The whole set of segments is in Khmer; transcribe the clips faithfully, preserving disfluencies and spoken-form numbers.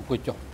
អង្គុយចុះ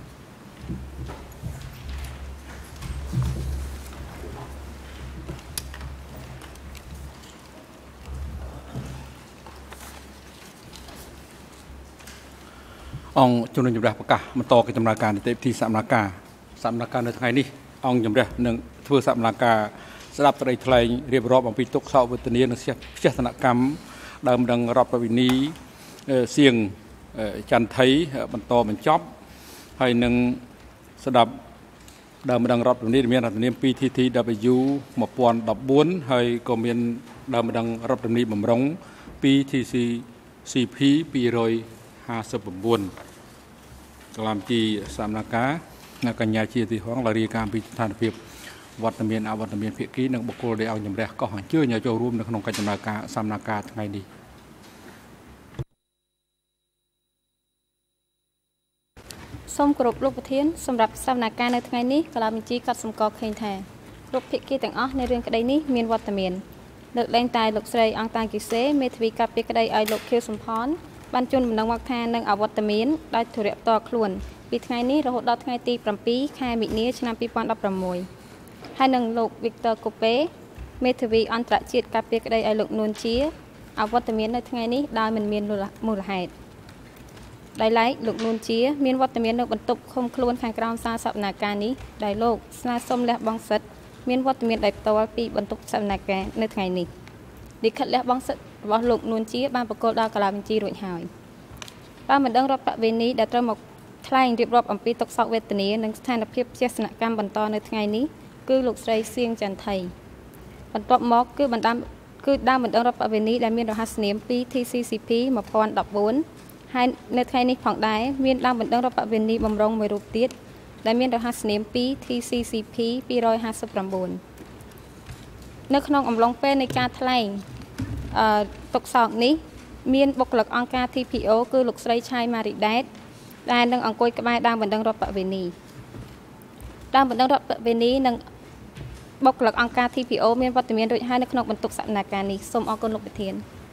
អង្គជំនុំជម្រះប្រកាសបន្តកិច្ចដំណើរការនីតិវិធីសកម្មភាពសកម្មភាពនៅថ្ងៃនេះអង្គជំរះនឹងធ្វើសកម្មភាពស្ដាប់សេចក្តីថ្លែងរៀបរាប់អំពីទុកសោកវេទនានិងផ្ទះសនកម្មដើមដឹងរដ្ឋប្រវិនីសៀងចន្ទថៃបន្តបញ្ចប់ហើយនឹងស្ដាប់ដើមដឹងរដ្ឋប្រវិនីមានរដ្ឋនាម ពី ធី ធី ដប៊្យូ một nghìn không trăm mười bốn ហើយក៏មានដើមដឹងរដ្ឋប្រវិនីបំរុង ពី ធី ស៊ី ซี พี ពីររយห้าสิบเก้าកលាមជីសកម្មភាពកញ្ញាជាទីហងលារីការពីស្ថានភាពវត្តមានអវត្តមានភាគីនិងបុគ្គលដែលឲ្យជំរះក៏អញ្ជើញឲ្យចូលរួមនៅក្នុងកិច្ចដំណើរការសកម្មភាពថ្ងៃនេះសូមគោរពលោកប្រធានសម្រាប់សកម្មភាពនៅថ្ងៃនេះកលាមជីក៏សម្គាល់ឃើញថាគ្រប់ភាគីទាំងអស់នៃរឿងក្តីនេះមានវត្តមានលើកលែងតែលោកស្រីអង្គតាគីសេមេធាវីការពារក្តីឲ្យលោកខៀវសំផនបានជូនដំណឹងមកថានឹងអវត្តមានដោយធរៈផ្ទាល់ខ្លួនពីថ្ងៃនេះរហូតដល់ថ្ងៃទី7ខែមិនិនាឆ្នាំពីរពាន់ដប់ប្រាំមួយហើយនឹងលោក Victor Kope មេធាវីអន្តរជាតិការពារក្តីឲ្យលោកនួនជាអវត្តមាននៅថ្ងៃនេះដោយមិនមានមូលហេតុដោយឡែកលោកនួនជាមានវត្តមាននៅបន្ទប់ឃុំខ្លួនខាងក្រោមសារសវនកម្មនេះដោយលោកស្នើសុំលះបង់សិទ្ធិមានវត្តមានដោយផ្ទាល់ពីបន្ទប់សវនកម្មនៅថ្ងៃនេះលិខិតលះបង់សិទ្ធិរបស់លោកនួនជាបានប្រកល់ដល់កាលាបញ្ជីរួចហើយតាមបណ្ដឹងរដ្ឋបវេនីដែលត្រូវមកថ្លែងរៀបរាប់អំពីទុក្ខសោកវេទនានិងស្ថានភាពជាសនកម្មបន្តនៅថ្ងៃនេះគឺលោកស្រីសៀងចន្ទថៃបន្ទាប់មកគឺបណ្ដាំគឺដើមបណ្ដឹងរដ្ឋបវេនីដែលមានរហស្សនាម ពី ធី ស៊ី ស៊ី พี một nghìn không trăm mười bốn ហើយនៅថ្ងៃនេះផងដែរមានដើមបណ្ដឹងរដ្ឋបវេនីបំរុងមួយរូបទៀតដែលមានរហស្សនាម ពី ធី ស៊ី ស៊ី พี ពីររយห้าสิบเก้าនៅក្នុងអំឡុងពេលនៃការថ្លែងអឺទុកសោកនេះមានបុគ្គលិកអង្គការ ធី ភី អូ គឺលោកស្រីឆៃម៉ារីដែតដែលនឹងអង្គុយក្បែរដើមបណ្ដឹងរដ្ឋបវេនីដើមបណ្ដឹងរដ្ឋបវេនីនិងបុគ្គលិកអង្គការ ធី ភី អូ មានវត្តមានរួចហើយនៅក្នុងបន្ទប់សកម្មភាពនេះសូមអរគុណលោកប្រធាន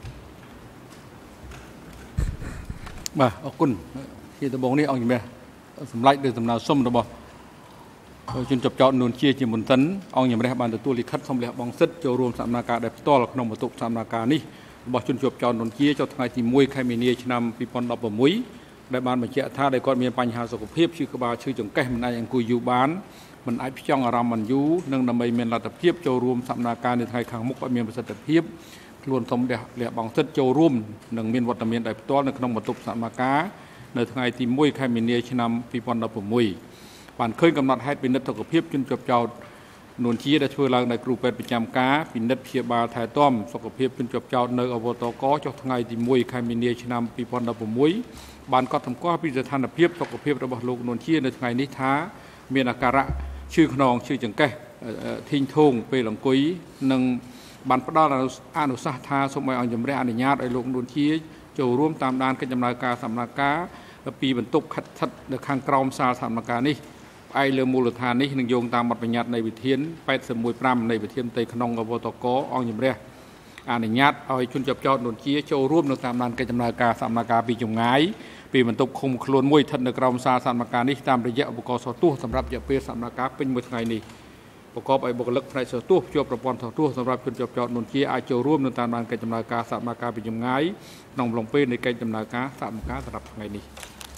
បាទអរគុណជាដំបូងនេះអង្គជំរះសម្ដេចដោយដំណើរសុំរបស់ជនជាប់ចោតនួនជាជាមុនសិនអង្គជំរះបានទទួលលិខិតសុំលះបង់សិទ្ធិចូលរួមសកម្មភាពដែលផ្ទាល់ក្នុងបន្ទប់សកម្មភាពនេះរបស់ជនជាប់ចោតនួនជាចុះថ្ងៃទីមួយខែមីនាឆ្នាំពីរពាន់ដប់ប្រាំមួយដែលបានបញ្ជាក់ថាដែលគាត់មានបញ្ហាសុខភាពឈឺក្បាលឈឺចង្កេះមិនអាចអង្គុយយូរបានមិនអាចផ្ចង់អារម្មណ៍បានយូរនិងដើម្បីមានលទ្ធភាពចូលរួមសកម្មភាពនៅថ្ងៃខាងមុខឲ្យមានប្រសិទ្ធភាពខ្លួនសូមលះលះបង់សិទ្ធិចូលរួមនិងមានវត្តមានដោយផ្ទាល់នៅក្នុងបន្ទប់សកម្មភាពនៅថ្ងៃទីមួយខែមីនាឆ្នាំពីរពាន់ដប់ប្រាំមួយបានឃើញកំណត់ហេតុពិនិត្យសុខភាពជនជាប់ចោតនួនជាដែលធ្វើឡើងដោយគ្រូពេទ្យប្រចាំការពិនិត្យព្យាបាលថែទាំសុខភាពជនជាប់ចោតនៅអវតកចុះថ្ងៃទីមួយខែមីនាឆ្នាំពីរពាន់ដប់ប្រាំមួយបានកត់សម្គាល់ពីស្ថានភាពសុខភាពរបស់លោកនួនជានៅថ្ងៃនេះថាមានអាការៈឈឺខ្នងឈឺចង្កេះធីងធងពេលអង្គុយនិងបានផ្ដល់អនុសាសន៍ថាសូមឲ្យអង្គជំរះអនុញ្ញាតឲ្យលោកនួនជាចូលរួមតាមដានកិច្ចដំណើរការសកម្មភាពពីបន្ទប់ខិតស្ថិតនៅខាងក្រោមសាលសកម្មភាពនេះផ្អែកលើមូលដ្ឋាននេះនឹងយោងតាមបទបញ្ញត្តិនៃវិធាន八十mộtប្រាំនៃវិធានផ្ទៃក្នុងអវតកអង្គជំរះអនុញ្ញាតឲ្យជនជាប់ចោតនួនជាចូលរួមនៅតាមដានកិច្ចដំណើរការសកម្មភាពពីចម្ងាយពីបន្ទប់ឃុំខ្លួនមួយស្ថិតនៅក្រោមសាលសកម្មភាពនេះតាមរយៈឧបករណ៍សោះទស្សន៍សម្រាប់រយៈពេលសកម្មភាពពេញមួយថ្ងៃនេះប្រកបឲ្យបុគ្គលិកផ្នែកសោះទស្សន៍ភ្ជាប់ប្រព័ន្ធសោះទស្សន៍សម្រាប់ជនជាប់ចោតនួនជាអាចចូលរួមនៅតាមដានកិច្ចដំណើរការសកម្មភាពពីចម្ងាយក្នុងអំឡុងពេលនៃកិច្ចដំណើរការសកម្មភាពសម្រាប់ថ្ងៃនេះ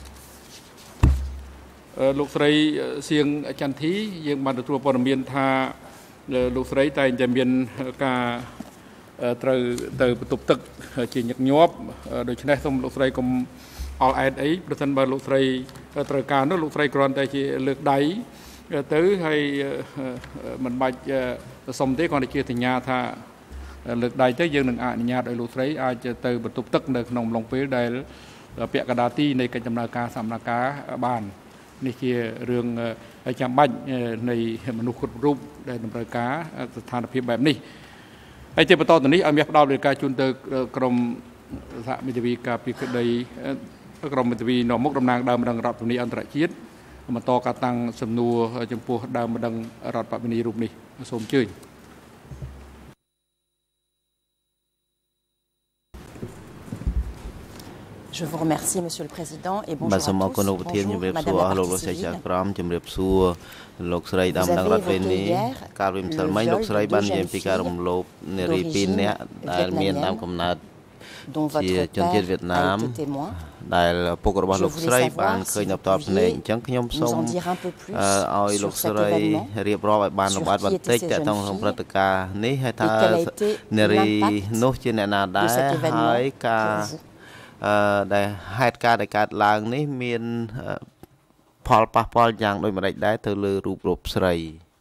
លោកស្រីសៀងចន្ទធីយើងបានទទួលព័ត៌មានថាលោកស្រីតែងតែមានការត្រូវទៅបន្ទប់ទឹកជាញឹកញាប់ដូច្នេះសូមលោកស្រីកុំអល់អែតអីប្រសិនបើលោកស្រីត្រូវការនោះលោកស្រីគ្រាន់តែជាលើកដៃទៅហើយមិនបាច់សុំទេគ្រាន់តែជាសញ្ញាថាលើកដៃទៅយើងនឹងអនុញ្ញាតឲ្យលោកស្រីអាចទៅបន្ទប់ទឹកនៅក្នុងអំឡុងពេលដែលពាក់កណ្ដាលទីនៃកិច្ចដំណើរការសកម្មភាពបាននេះជារឿងចាំបាច់នៃមនុស្សគ្រប់រូបដែលតម្រូវការស្ថានភាពបែបនេះហើយជាបន្តទៅនេះឲ្យមានផ្ដោតលើការជូនទៅក្រមសហមេធាវីការពារក្តីក្រមមេធាវីនាំមុខតំណាងដើមបណ្ដឹងរដ្ឋបាលអន្តរជាតិបន្តការតាំងសំណួរចំពោះដើមបណ្ដឹងរដ្ឋបាលរូបនេះសូមអញ្ជើញ Je vous remercie, Monsieur le Président, et bonjour à tous. Bonjour, Madame la partie civile. Vous avez évoqué hier le viol de deux jeunes filles d'origine vietnamienne dont votre père a été témoin. Je voulais savoir si vous pouviez nous en dire un peu plus sur cet événement, sur qui étaient ces jeunes filles et quel a été l'impact de cet événement pour vous. ដែលហេតុការណ៍ដែលកើតឡើងនេះមានផលប៉ះពាល់យ៉ាងដូចម្តេចដែរទៅលើរូបរូបស្រី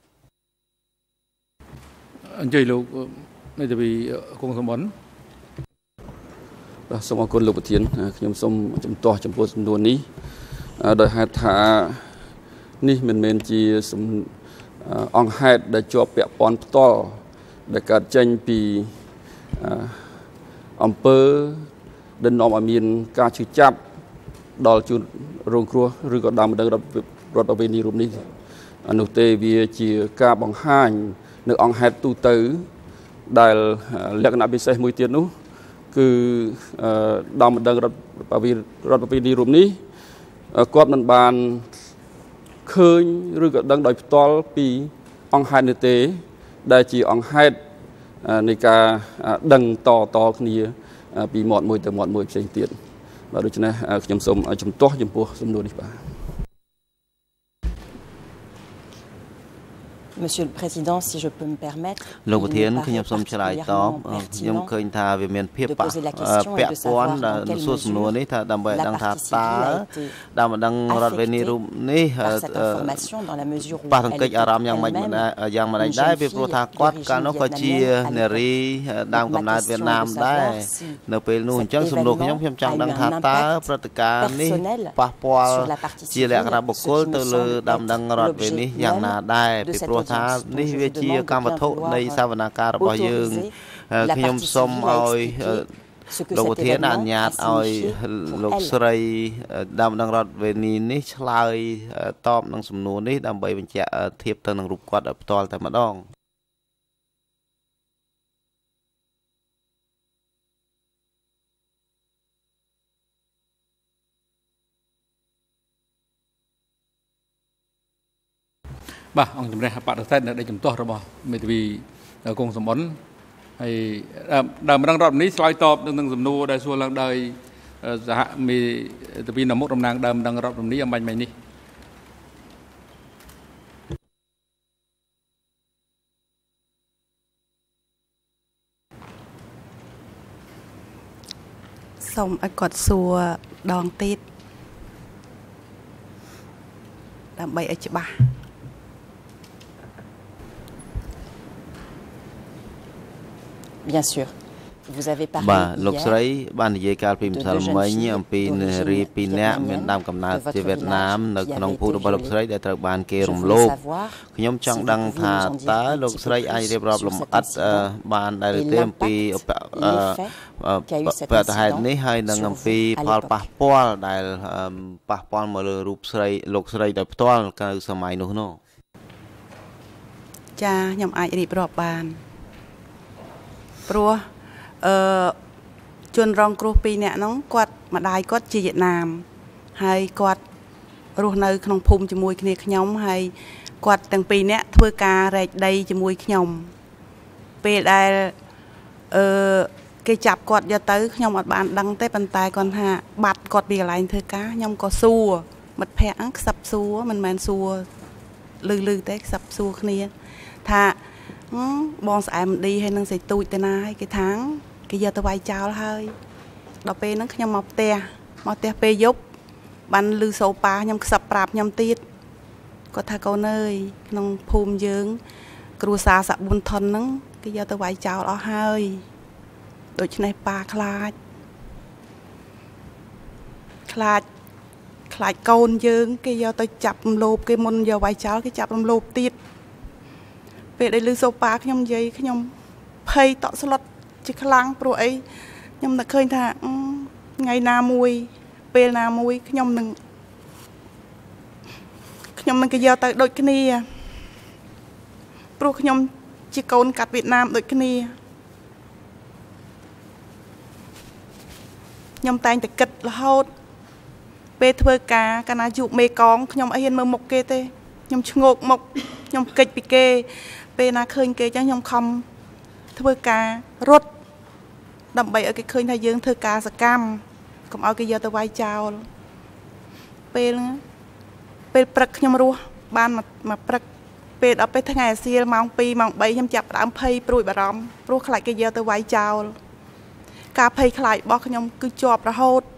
អញ្ជើញលោកមេធាវីគង់សម្បត្តិបាទសូមអរគុណលោកប្រធានខ្ញុំសូមជំទាស់ចំពោះសំណួរនេះដោយហេតុថានេះមិនមែនជាអង្គហេតុដែលជាប់ពាក់ព័ន្ធផ្ទាល់ដែលកើតចេញពីអង្គើ ដែលនាំឲ្យមានការជឿចាប់ដល់ជនរងគ្រោះឬក៏ដើមដឹងរដ្ឋអវេនីរូបនេះនោះទេវាជាការបង្ហាញនៅអង្គហេតុទូទៅដែលលក្ខណៈពិសេសមួយទៀតនោះគឺដើមដឹងរដ្ឋអវេរដ្ឋអវេនីរូបនេះគាត់មិនបានឃើញឬក៏ដឹងដោយផ្ទាល់ពីអង្គហេតុនេះទេដែលជាអង្គហេតុនៃការដឹងតតគ្នា ពីមាត់មួយទៅមាត់មួយផ្សេងទៀតបាទដូច្នេះខ្ញុំសូមជំទាស់ចំពោះសំណួរនេះបាទ Monsieur le Président, si je peux me permettre, លោកប្រធានខ្ញុំសូមឆ្លើយតបខ្ញុំឃើញថាវាមានភាពពាក់ព័ន្ធដល់សួរសំណួរនេះថាដើម្បីដឹងថាតើតាមដឹងរដ្ឋវិនិច្ឆ័យរូបនេះប៉ះទង្គិចអារម្មណ៍យ៉ាងម៉េចយ៉ាងម៉េចដែរពីព្រោះថាគាត់កាលនោះក៏ជានារីដើមកំណើតវៀតណាមដែរនៅពេលនោះអញ្ចឹងសំណួរខ្ញុំខ្ញុំចង់ដឹងថាតើព្រឹត្តិការណ៍នេះប៉ះពាល់ជាលក្ខណៈបុគ្គលទៅលើដើមដឹងរដ្ឋវិនិច្ឆ័យយ៉ាងណាដែរពីព្រោះ ថានេះវាជាកម្មវត្ថុនៃសវនកម្មរបស់យើងខ្ញុំសូមឲ្យលោកប្រធានអនុញ្ញាតឲ្យលោកស្រីដើមដឹងរដ្ឋវេនីនេះឆ្លើយតបនឹងសំណួរនេះដើម្បីបញ្ជាក់ធៀបទៅនឹងរូបគាត់ឲ្យផ្ទាល់តែម្ដងបាទអង្គជំរះបដិសេធនៅដីជំទាស់របស់មេធាវីគង់សម្បត្តិហើយដើមរងរដ្ឋនេះឆ្លើយតបនឹងសំណួរដែលសួរឡើងដោយសហមេធាវីនមុខតំណាងដើមរងរដ្ឋនេះអំបញ្ញមិញនេះសូមឲ្យគាត់សួរដងទៀតដើម្បីឲ្យច្បាស់ Bien sûr. Vous avez parlé បាទលោកស្រីបាននិយាយកាលពីម្សិលមិញអំពីនារីពីរនាក់មានដើមកំណើតជាវៀតណាមនៅក្នុងភូមិរបស់លោកស្រីដែលត្រូវបានគេរំលោភខ្ញុំចង់ដឹងថាតើលោកស្រីអាចរៀបរាប់លម្អិតបានដែរឬទេអំពីប្រតិហេតុនេះហើយនឹងអំពីផលប៉ះពាល់ដែលប៉ះពាល់មកលើរូបស្រីលោកស្រីដោយផ្ទាល់កាលសម័យនោះនោះចាខ្ញុំអាចរៀបរាប់បាន ព្រោះអឺជនរងគ្រោះពីរនាក់ហ្នឹងគាត់ម្ដាយគាត់ជាវៀតណាមហើយគាត់រស់នៅក្នុងភូមិជាមួយគ្នាខ្ញុំហើយគាត់ទាំងពីរនាក់ធ្វើការរែកដីជាមួយខ្ញុំពេលដែលអឺគេចាប់គាត់យកទៅខ្ញុំអត់បានដឹងទេប៉ុន្តែគាត់ថាបាត់គាត់ពីកន្លែងធ្វើការខ្ញុំក៏សួរមិត្តភ័ក្ដិហ្នឹងខ្សឹបសួរមិនមែនសួរលឺលឺទេខ្សឹបសួរគ្នាថា បងស្អែមឌីហើយនឹងសេទូចទៅណាហើយគេថាគេយកទៅវាយចោលហើយដល់ពេលហ្នឹងខ្ញុំមកផ្ទះមកផ្ទះពេលយប់បានលឺសូប៉ាខ្ញុំខ្សឹបប្រាប់ខ្ញុំទៀតគាត់ថាកូនអើយក្នុងភូមិយើងគ្រួសារសាក់ប៊ុនថុនហ្នឹងគេយកទៅវាយចោលអស់ហើយដូច្នេះប៉ាខ្លាចខ្លាចខ្លាចកូនយើងគេយកទៅចាប់រំលោភគេមុនយកវាយចោលគេចាប់រំលោភទៀត ពេលដែលលឺសូប៉ាខ្ញុំនិយាយខ្ញុំភ័យតក់ស្លុតជាខ្លាំងព្រោះអីខ្ញុំនឹកឃើញថាថ្ងៃណាមួយពេលណាមួយខ្ញុំនឹងខ្ញុំនឹងគេយកទៅដូចគ្នាព្រោះខ្ញុំជាកូនកាត់វៀតណាមដូចគ្នាខ្ញុំតែងតែគិតរហូតពេលធ្វើការកាលណាជួបមេកងខ្ញុំអីហ៊ានមើលមុខគេទេខ្ញុំឆ្ងោកមុខខ្ញុំកិច្ចពីគេពេលណាឃើញគេចឹងខ្ញុំខំធ្វើការរត់ដើម្បីឲ្យគេឃើញថាយើងធ្វើការសកម្មកុំឲ្យគេយកទៅវាយចោលពេលពេលព្រឹកខ្ញុំរស់បានមកព្រឹកពេលដល់ពេលថ្ងៃអាសៀលម៉ោងពីរម៉ោងបីខ្ញុំចាប់ផ្ដើមភ័យព្រួយបារម្ភព្រោះខ្លាចគេយកទៅវាយចោលការភ័យខ្លាចរបស់ខ្ញុំគឺជាប់រហូត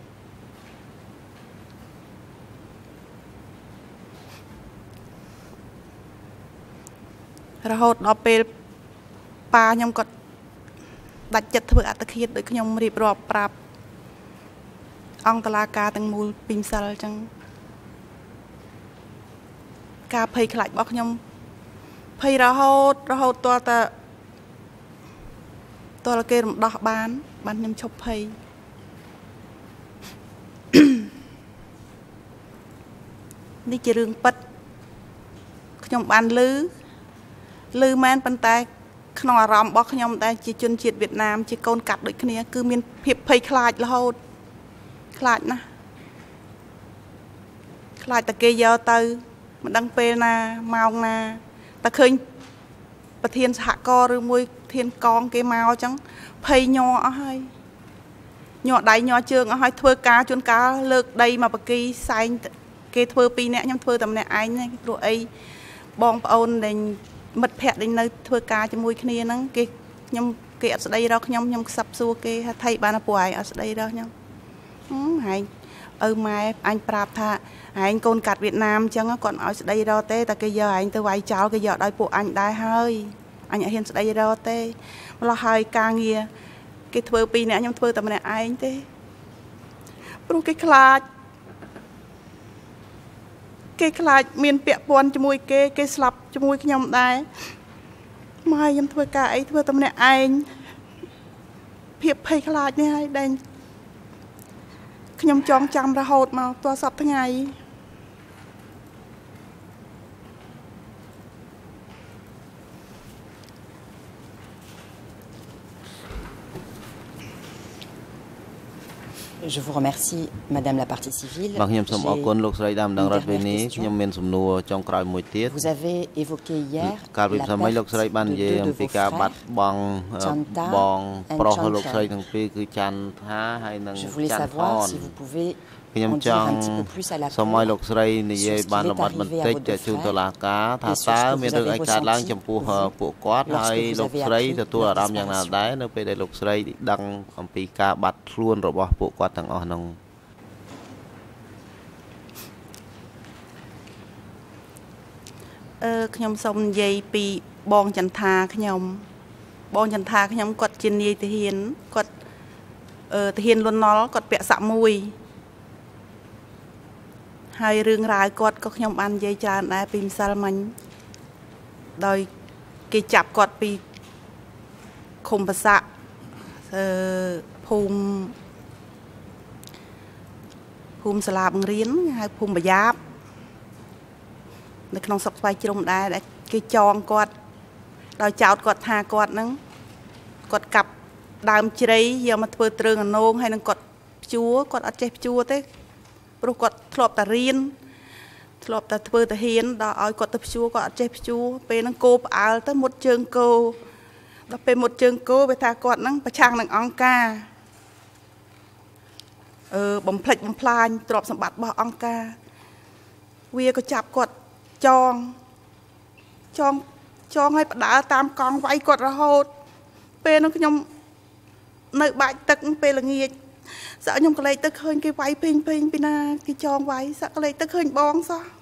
រហូតដល់ពេលប៉ាខ្ញុំគាត់ដាច់ចិត្តធ្វើអត្តឃាតដោយខ្ញុំរៀបរាប់ប្រាប់អង្គតុលាការទាំងមូលពីម្សិលអញ្ចឹងការភ័យខ្លាចរបស់ខ្ញុំភ័យរហូតរហូតតើតើតើគេរំដោះបានបានខ្ញុំឈប់ភ័យនេះជារឿងពិតខ្ញុំបានឮឮមែនប៉ុន្តែក្នុងអារម្មណ៍របស់ខ្ញុំដែលជាជនជាតិវៀតណាមជាកូនកាត់ដូចគ្នាគឺមានភាពភ័យខ្លាចរហូតខ្លាចណាស់ខ្លាចតែគេយកទៅមិនដឹងពេលណាម៉ោងណាតែឃើញប្រធានសហគមន៍ឬមួយធានកងគេមកអញ្ចឹងភ័យញ័រអស់ហើយញ័រដៃញ័រជើងអស់ហើយធ្វើការជួនកាលលើកដីមកបកីសែងគេធ្វើពីរនាក់ខ្ញុំធ្វើតែម្នាក់ឯងព្រោះអីបងប្អូនដែលមិត្តភ័ក្តិដែលនៅធ្វើការជាមួយគ្នាហ្នឹងគេខ្ញុំគេអត់ស្ដីរកខ្ញុំខ្ញុំខ្សឹបសួរគេថាថៃបានពួកឯងអត់ស្ដីរកខ្ញុំហែងឪម៉ែអញប្រាប់ថាឯងកូនកាត់វៀតណាមអញ្ចឹងគាត់ឲ្យស្ដីរកទេតែគេយកឯងទៅវាយចោលគេយកដោយពួកអញដែរហើយអញអត់ហ៊ានស្ដីរកទេម្ល៉េះហើយការងារគេធ្វើពីរនាក់ខ្ញុំធ្វើតែម្នាក់ឯងទេព្រោះគេខ្លាចគេខ្លាចមានពាក់ព័ន្ធជាមួយគេគេស្លាប់ជាមួយខ្ញុំដែរម៉ែខ្ញុំធ្វើការអីធ្វើតែម្នាក់ឯងភាពភ័យខ្លាចនេះហើយដែលខ្ញុំចងចាំរហូតមកទល់សប្តាហ៍ថ្ងៃ Je vous remercie, Madame la partie civile. Vous avez évoqué hier la perte de deux de vos frères, Chanta et Chantron. Je voulais savoir si vous pouvez en dire un petit peu plus à la fin sur ce qui est arrivé à vos deux frères et sur ce que vous avez ressenti, vous lorsque vous avez appris leur disparition. ទាំងអស់ហ្នឹងអឺខ្ញុំសូមនិយាយពីបងចន្ទាខ្ញុំបងចន្ទាខ្ញុំគាត់ជានាយទាហានគាត់អឺទាហានលន់ណល់គាត់ពាក់សាក់មួយហើយរឿងរ៉ាវគាត់ក៏ខ្ញុំបាននិយាយច្រើនដែរពីម្សិលមិញដោយគេចាប់គាត់ពីឃុំប្រសាក់អឺភូមិ ភូមិសាលាបង្រៀនហៅភូមិប្រយ៉ាបនៅក្នុងស្រុកស្វាយជ្រុំដែរគេចងគាត់ដោយចោតគាត់ថាគាត់ហ្នឹងគាត់កាប់ដើមជ្រៃយកមកធ្វើទ្រើងអនងហើយនឹងគាត់ព្យួរគាត់អត់ចេះព្យួរទេព្រោះគាត់ធ្លាប់តែរៀនធ្លាប់តែធ្វើទាហានដល់ឲ្យគាត់ទៅព្យួរគាត់អត់ចេះព្យួរពេលហ្នឹងគោផ្អើលទៅមុតជើងគោដល់ពេលមុតជើងគោវាថាគាត់ហ្នឹងប្រឆាំងនឹងអង្គការ អឺបំផ្លិចបំផ្លាញទ្រព្យសម្បត្តិរបស់អង្គការវាក៏ចាប់គាត់ចងចងចងឲ្យបដើតាមកង់វាយគាត់រហូតពេលនោះខ្ញុំនៅបាច់ទឹកពេលល្ងាចសក់ខ្ញុំក៏លេចទៅឃើញគេវាយពេញពេញពីណាគេចងវាយសក់ក៏លេចទៅឃើញបងសោះ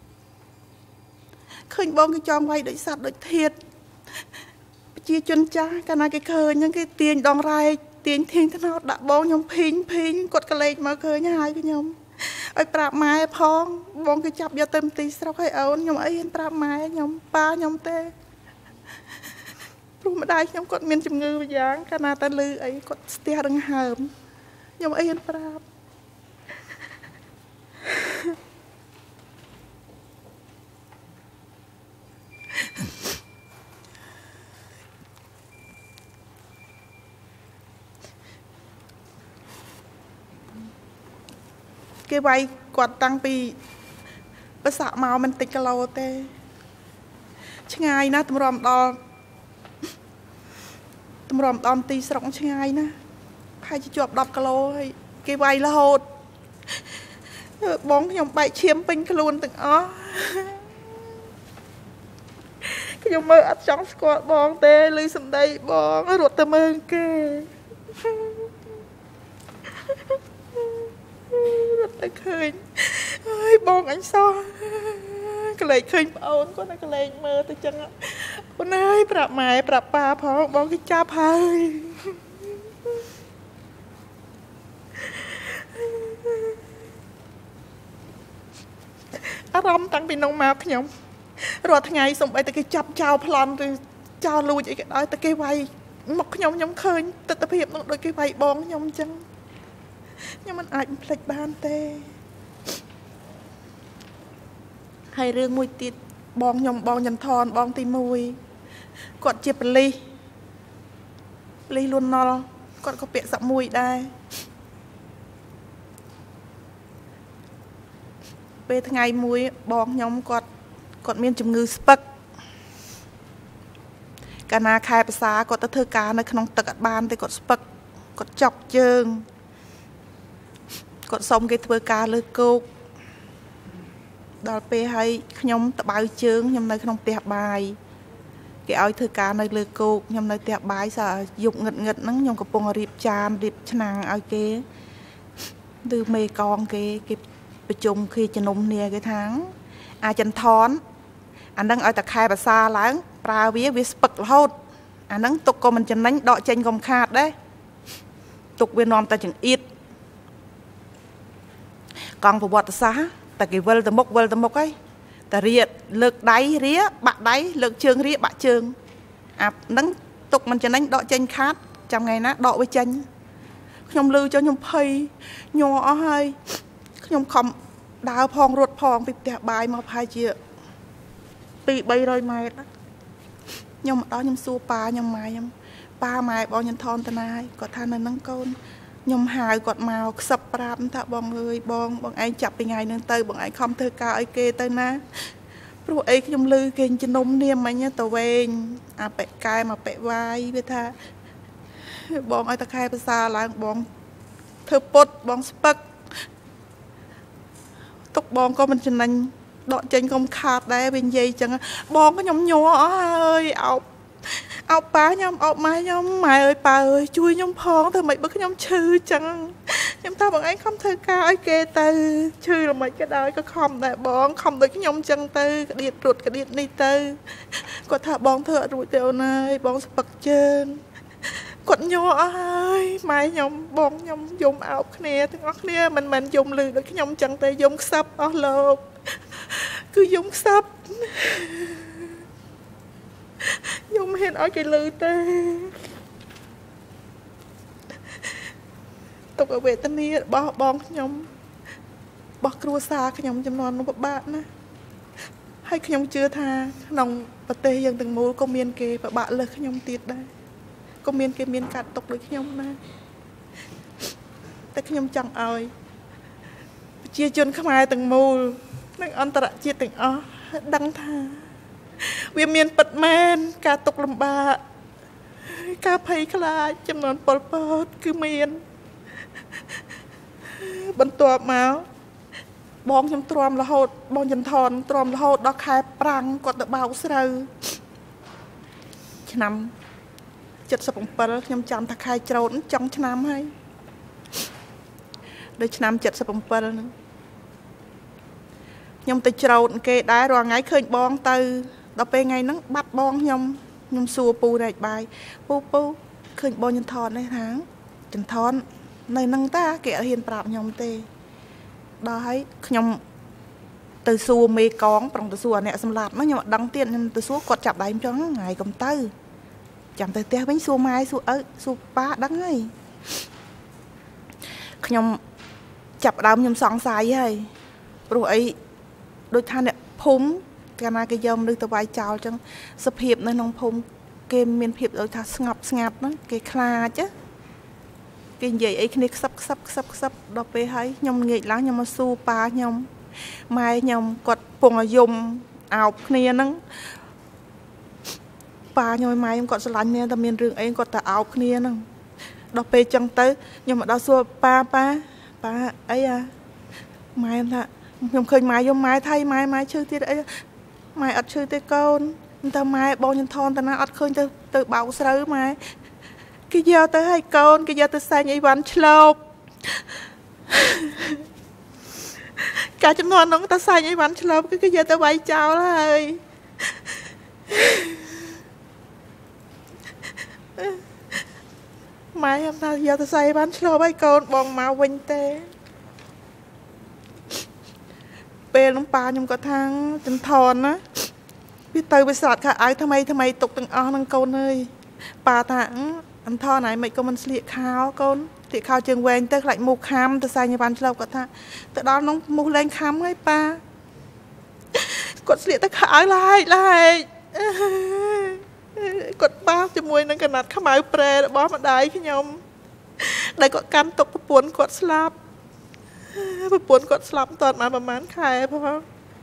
ឃើញបងគេចងវាយដូចសត្វដូចធាតប្រជាជនចាស់កាលណាគេឃើញហ្នឹងគេទាញដងរែក ទាញធាងថ្នោតដាក់បងខ្ញុំភីងភីងគាត់ក៏លេចមកឃើញហើយខ្ញុំឲ្យប្រាប់ម៉ែផងបងគេចាប់យកទៅមន្ទីរស្រុកឲ្យអូនខ្ញុំអីហ៊ានប្រាប់ម៉ែខ្ញុំប៉ាខ្ញុំទេព្រោះម្ដាយខ្ញុំគាត់មានជំងឺមួយយ៉ាងកាលណាតែលឺអីគាត់ស្ទះរង្ហើមខ្ញុំអីហ៊ានប្រាប់ Je គេវាយគាត់តាំងពីបសាក់មកមិនតិចគីឡូទេឆ្ងាយណាស់តម្រាំដល់តម្រាំដល់ទីស្រុកឆ្ងាយណាស់ហើយជាប់ដប់គីឡូហើយគេវាយរហូតបងខ្ញុំបែកឈាមពេញខ្លួនទាំងអស់ខ្ញុំមើលអត់ចង់ស្គាល់បងទេឮសំដីបងរត់ទៅមើលគេរត់ទៅឃើញអើយបងអញសោះកលែងឃើញប្អូនគាត់តែកលែងមើលទៅចឹងអូនអើយប្រាប់ម៉ែប្រាប់ប៉ាផងបងគេចាប់ហើយអារម្មណ៍តាំងពីនោះមកខ្ញុំរាល់ថ្ងៃសូម្បីតែគេចាប់ចោលប្លន់ឬចោលលួចអីក៏ដោយតែគេវាយមកខ្ញុំខ្ញុំឃើញទស្សនភាពនោះដូចគេវាយបងខ្ញុំអញ្ចឹងខ្ញុំមិនអាចភ្លេចបានទេហើយរឿងមួយទៀតបងខ្ញុំបងញ៉ាំថនបងទីមួយគាត់ជាប៉ូលីសប៉ូលីសលួនណុលគាត់ក៏ពាក់សាក់មួយដែរពេលថ្ងៃមួយបងខ្ញុំគាត់គាត់មានជំងឺស្ពឹកកាលណាខែភាសាគាត់ទៅធ្វើការនៅក្នុងទឹកអត់បានទេគាត់ស្ពឹកគាត់ចុកជើងគាត់សុំគេធ្វើការលើគោកដល់ពេលឲ្យខ្ញុំតបៅជើងខ្ញុំនៅក្នុងផ្ទះបាយគេឲ្យធ្វើការនៅលើគោកខ្ញុំនៅផ្ទះបាយសោះយប់ងឹតងឹតហ្នឹងខ្ញុំកំពុងរៀបចានរៀបឆ្នាំងឲ្យគេឬមេកងគេគេប្រជុំគេជំនុំគ្នាគេថាអាចន្ទថនអានឹងឲ្យតែខែភាសាឡើងប្រើវាវាស្ពឹករហូតអានឹងទុកក៏មិនចំណេញដកចេញក៏មិនខាតដែរទុកវានាំតែចង្អៀតកង់ប្រវត្តិសាស្ត្រតែគេវិលទៅមុខវិលទៅមុខហើយតែរៀបលើកដៃរៀបាក់ដៃលើកជើងរៀបាក់ជើងអានឹងទុកមិនចំណេញដកចេញខាតចាំថ្ងៃណាដកវាចេញខ្ញុំលឺចុះខ្ញុំភ័យញ័រអស់ហើយខ្ញុំខំដើរផងរត់ផងពីផ្ទះបាយមកប្រហែលជាពីរបីរយម៉ែត្រខ្ញុំមកដល់ខ្ញុំសួរប៉ាខ្ញុំម៉ែខ្ញុំប៉ាម៉ែបងខ្ញុំថនតាណាហើយគាត់ថានៅហ្នឹងកូនខ្ញុំហៅគាត់មកខ្សឹបប្រាប់ថាបងអើយបងបងឯងចាប់ពីថ្ងៃហ្នឹងទៅបងឯងខំធ្វើការឲ្យគេទៅណាព្រោះអីខ្ញុំលឺគេជំនុំនាមមិញទៅវែងអាប៉ែកែមកប៉ែវាយវាថាបងឲ្យតខែភាសាឡើងបងធ្វើពុតបងស្ពឹកទុកបងក៏មិនចំណេញដកចេញកុំខាតដែរវានិយាយចឹងបងខ្ញុំញ័រអស់ហើយអោបអោបប៉ាខ្ញុំអោបម៉ែខ្ញុំម៉ែអើយប៉ាអើយជួយខ្ញុំផងធ្វើម៉េចបើខ្ញុំឈឺចឹងខ្ញុំថាបងឯងខំធ្វើការឲ្យគេទៅឈឺល្មិចក៏ដោយក៏ខំដែរបងខំដូចខ្ញុំចឹងទៅក្តៀតរត់ក្តៀតនេះទៅគាត់ថាបងធ្វើអត់រួចទេអូនអើយបងស្ពឹកជើងគាត់ញ័រអស់ហើយម៉ែខ្ញុំបងខ្ញុំយំអោបគ្នាទាំងអស់គ្នាមិនមែនយំលឺដូចខ្ញុំចឹងទេយំខ្សឹបអស់លោកគឺយំខ្សឹបយំហ៊ានឲ្យគេលឺទេទុកអវេទនារបស់បងខ្ញុំរបស់គ្រួសារខ្ញុំចំនួននោះពិបាកណាស់ហើយខ្ញុំជឿថាក្នុងប្រទេសយើងទាំងមូលក៏មានគេពិបាកលើសខ្ញុំទៀតដែរក៏មានគេមានកាត់ទុកដូចខ្ញុំដែរតែខ្ញុំចង់ឲ្យប្រជាជនខ្មែរទាំងមូលនិងអន្តរជាតិទាំងអស់ដឹងថាវាមានពិតមែនការទុកលំបាកការភ័យខ្លាចចំនួនប៉ុលពតគឺមានបន្ទាប់មកបងខ្ញុំទ្រាំរហូតបងចន្ទថនទ្រាំរហូតដល់ខែប្រាំងគាត់ទៅបោកស្រូវឆ្នាំ칠십칠ខ្ញុំចាំថាខែច្រូតចុងឆ្នាំហើយដល់ឆ្នាំ칠십칠ហ្នឹងខ្ញុំទៅច្រូតគេដែររាល់ថ្ងៃឃើញបងទៅដល់ពេលថ្ងៃហ្នឹងបាត់បងខ្ញុំខ្ញុំសួរពូរែកបាយពូពូឃើញបងចន្ទថននេះថាចន្ទថននៅហ្នឹងតាគេអត់ហ៊ានប្រាប់ខ្ញុំទេដល់ហើយខ្ញុំទៅសួរមេកងប្រងទៅសួរអ្នកសម្លាប់ហ្នឹងខ្ញុំអត់ដឹងទៀតខ្ញុំទៅសួរគាត់ចាប់ដៃខ្ញុំចឹងថ្ងៃកុំទៅចាំទៅផ្ទះវិញសួរម៉ែសួរឪសួរប៉ាដឹងហើយខ្ញុំចាប់ដើមខ្ញុំសង្ស័យហើយព្រោះអីដូចថាអ្នកភូមិកាលណាគេយកមនុស្សទៅវាយចោលចឹងសភាពនៅក្នុងភូមិគេមានភាពដូចថាស្ងប់ស្ងាត់ហ្នឹងគេខ្លាចគេគេនិយាយអីគ្នាខ្សឹបខ្សឹបខ្សឹបខ្សឹបដល់ពេលហើយខ្ញុំងាកឡើងខ្ញុំមកសួរប៉ាខ្ញុំម៉ែខ្ញុំគាត់ពងយំអោបគ្នាហ្នឹងប៉ាខ្ញុំម៉ែខ្ញុំគាត់ស្រឡាញ់គ្នាតែមានរឿងអីគាត់តែអោបគ្នាហ្នឹងដល់ពេលចឹងទៅខ្ញុំមកដល់សួរប៉ាប៉ាប៉ាអីអាម៉ែថាខ្ញុំឃើញម៉ែយំម៉ែថៃម៉ែម៉ែឈឺទៀតអីម៉ែអត់ឈឺទេកូនតើម៉ែបងខ្ញុំថនតាណាអត់ឃើញទៅទៅបោកស្រូវម៉ែគេយកទៅឲ្យកូនគេយកទៅសាញ់អីវ៉ាន់ឆ្លូបកាលចំនួននោះទៅសាញ់អីវ៉ាន់ឆ្លូបគឺគេយកទៅវាយចោលហើយម៉ែខ្ញុំថាយកទៅសាញ់អីវ៉ាន់ឆ្លូបឲ្យកូនបងមកវិញទេពេលនោះប៉ាខ្ញុំក៏ថាចំថនណាវាទៅវាស្រត់ខោអាវថ្មីថ្មីទុកទាំងអស់នឹងកូនអើយប៉ាថាអន្ថនហើយមិនក៏មិនស្លៀកខោកូនស្លៀកខោជើងវែងទៅខ្លាច់មូសខាំទៅសាញ់អីវ៉ាន់ឆ្លូបគាត់ថាទៅដល់នោះមូសលែងខាំហើយប៉ាគាត់ស្លៀកតែខោអាវឡាយឡាយគាត់ប៉ាជាមួយនឹងកណាត់ខ្មៅប្រែរបស់ម្ដាយខ្ញុំដែលគាត់កាន់ទុកប្រពន្ធគាត់ស្លាប់ប្រពន្ធគាត់ស្លាប់តើបានប្រហែលខែផង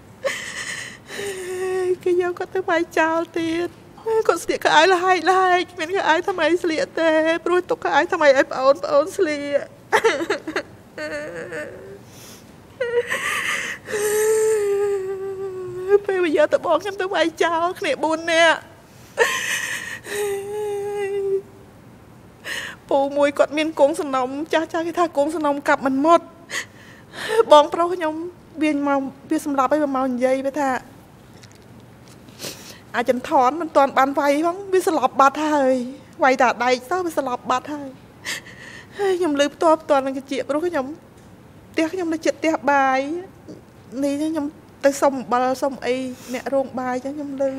គេយកគាត់ទៅវាយចោលទៀតគាត់ស្លៀកខោអាវលហើយលហើយគ្មានខោអាវថ្មីស្លៀកទេព្រោះទុកខោអាវថ្មីឲ្យប្អូនប្អូនស្លៀកពេលវាយកទៅបងខ្ញុំទៅវាយចោលគ្នាបួននាក់ពូមួយគាត់មានគង់សំណុំចាស់ចាស់គេថាគង់សំណុំកាប់មិនមុតបងប្រុសខ្ញុំវាមកវាសម្រាប់ឲ្យមកនិយាយវាថាអាចន្ទថនមិនទាន់បានវាយផងវាស្លាប់បាត់ហើយវាយតាដែកទៅវាស្លាប់បាត់ហើយខ្ញុំលើផ្ទាល់ផ្ទាល់នឹងកជាព្រោះខ្ញុំផ្ទះខ្ញុំនៅចិត្តផ្ទះបាយនេះខ្ញុំទៅសុំអំបិលសុំអីអ្នករោងបាយចឹងខ្ញុំលើ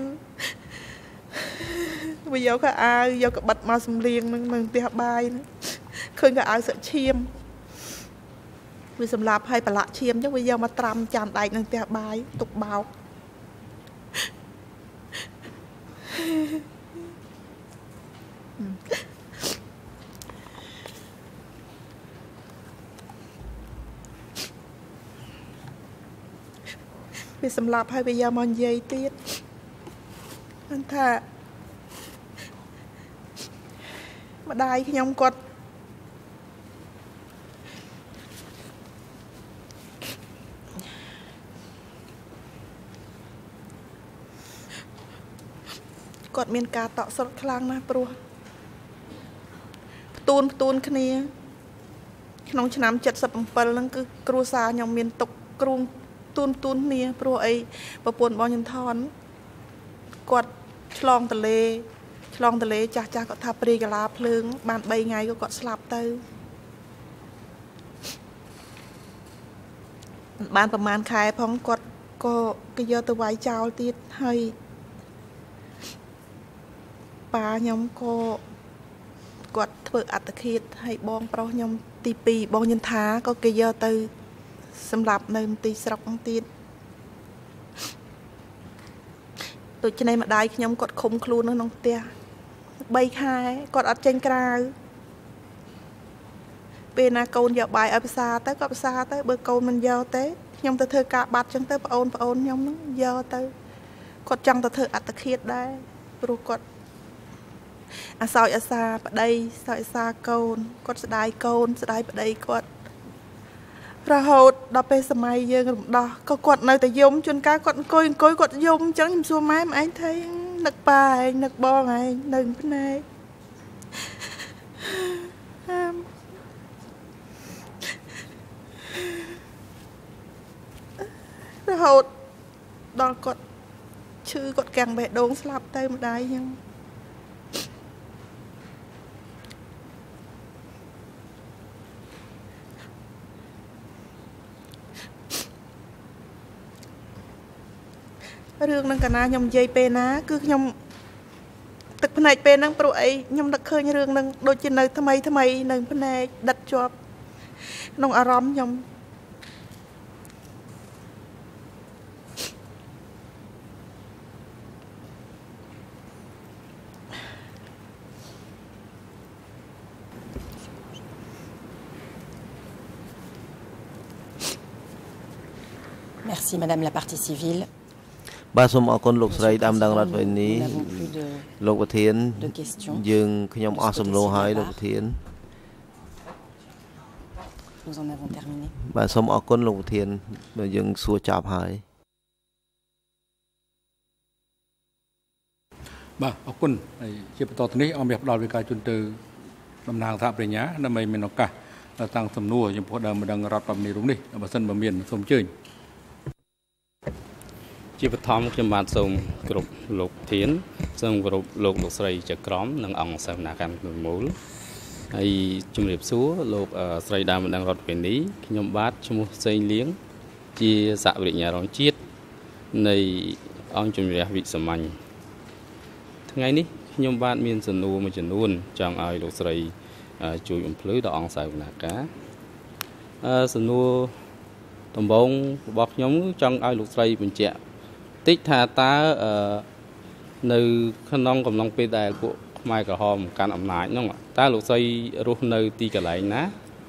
វាយកកៅអាវយកកបិតមកសំលៀងនឹងនៅផ្ទះបាយហ្នឹងឃើញកៅអាវសឹកឈាមវាសម្លាប់ឲ្យប្រឡាក់ឈាមចឹងវាយកមកត្រាំចានដែកនៅផ្ទះបាយទុកបោកវាសម្លាប់ឲ្យវាយកមកនិយាយទៀតគាត់ថាម្ដាយខ្ញុំគាត់គាត់មានការតក់ស្លុតខ្លាំងណាស់ព្រោះផ្ទួនផ្ទួនគ្នាក្នុងឆ្នាំเจ็ดสิบเจ็ดហ្នឹងគឺគ្រួសារខ្ញុំមានទុកគ្រូផ្ទួនផ្ទួនគ្នាព្រោះអីប្រពន្ធបងខ្ញុំថនគាត់ឆ្លងទលេឆ្លងទលេចាស់ចាស់គាត់ថាព្រីកាឡាភ្លើងបានបីថ្ងៃក៏គាត់ស្លាប់ទៅបានប្រហែលខែផងគាត់ក៏គេយកទៅវាយចោលទៀតហើយប៉ាខ្ញុំក៏គាត់ធ្វើអត្តឃាតឲ្យបងប្រុសខ្ញុំទីពីរបងយន្តថាក៏គេយកទៅសម្រាប់នៅទីស្រុកទៀតដូច្នេះម្ដាយខ្ញុំគាត់ឃុំខ្លួននៅក្នុងផ្ទះបីខែគាត់អត់ចេញក្រៅពេលណាកូនយកបាយឲ្យផ្សារទៅគាត់ផ្សារទៅបើកូនមិនយកទេខ្ញុំទៅធ្វើការបាត់ចឹងទៅប្អូនប្អូនខ្ញុំហ្នឹងយកទៅគាត់ចង់ទៅធ្វើអត្តឃាតដែរព្រោះគាត់អាសោចអាសាប្តីសោចអាសាកូនគាត់ស្ដាយកូនស្ដាយប្តីគាត់រហូតដល់ពេលសម័យយើងរំដោះក៏គាត់នៅតែយំជួនកាលគាត់អង្គុយអង្គុយគាត់យំអញ្ចឹងខ្ញុំសួរម៉ែម្អែងថៃនឹកប៉ាឯងនឹកបងឯងនៅភ្នែករហូតដល់គាត់ឈឺគាត់កាំងបេះដូងស្លាប់ទៅម្ដាយខ្ញុំរឿងហ្នឹងកាលណាខ្ញុំនិយាយពេលណាគឺខ្ញុំទឹកភ្នែកពេលហ្នឹងព្រោះអីខ្ញុំនឹកឃើញរឿងហ្នឹងដូចជានៅថ្មីថ្មីនៅភ្នែកដិតជាប់ក្នុងអារម្មណ៍ខ្ញុំ Merci Madame la partie civile. បាទសូមអរគុណលោកស្រីដាំដងរដ្ឋវេនីលោកប្រធានយើងខ្ញុំអស់សំណួរហើយលោកប្រធាន Nous en avons terminé. បាទសូមអរគុណលោកប្រធានយើងសួរចប់ហើយបាទអរគុណហើយជាបន្តទៅនេះអង្គមានផ្ដល់វិការជូនទៅតំណាងសហប្រញ្ញាដើម្បីមានឱកាសតាំងសំណួរចំពោះដើមម្ដងរដ្ឋបាលនេះរូបនេះបើសិនបើមានសូមអញ្ជើញជាបឋមខ្ញុំបាទសូមគោរពលោកធានសូមគោរពលោកលោកស្រីចក្រមនិងអង្គសាសនាកម្មមូលហើយជំរាបសួរលោកស្រីដើមម្ដងរដ្ឋវេនីខ្ញុំបាទឈ្មោះសេងលៀងជាសហវិញ្ញារងជាតិនៃអង្គជំរះវិសាមញ្ញថ្ងៃនេះខ្ញុំបាទមានសំណួរមួយចំនួនចង់ឲ្យលោកស្រីជួយបំភ្លឺដល់អង្គសាសនាការសំណួរដំបូងរបស់ខ្ញុំចង់ឲ្យលោកស្រីបញ្ជាក់តិចថាតើនៅក្នុងកំឡុងពេលដែលពួកខ្មែរក្រហមកាន់អំណាចនោះតើលោកស្រីរស់នៅទីកន្លែងណា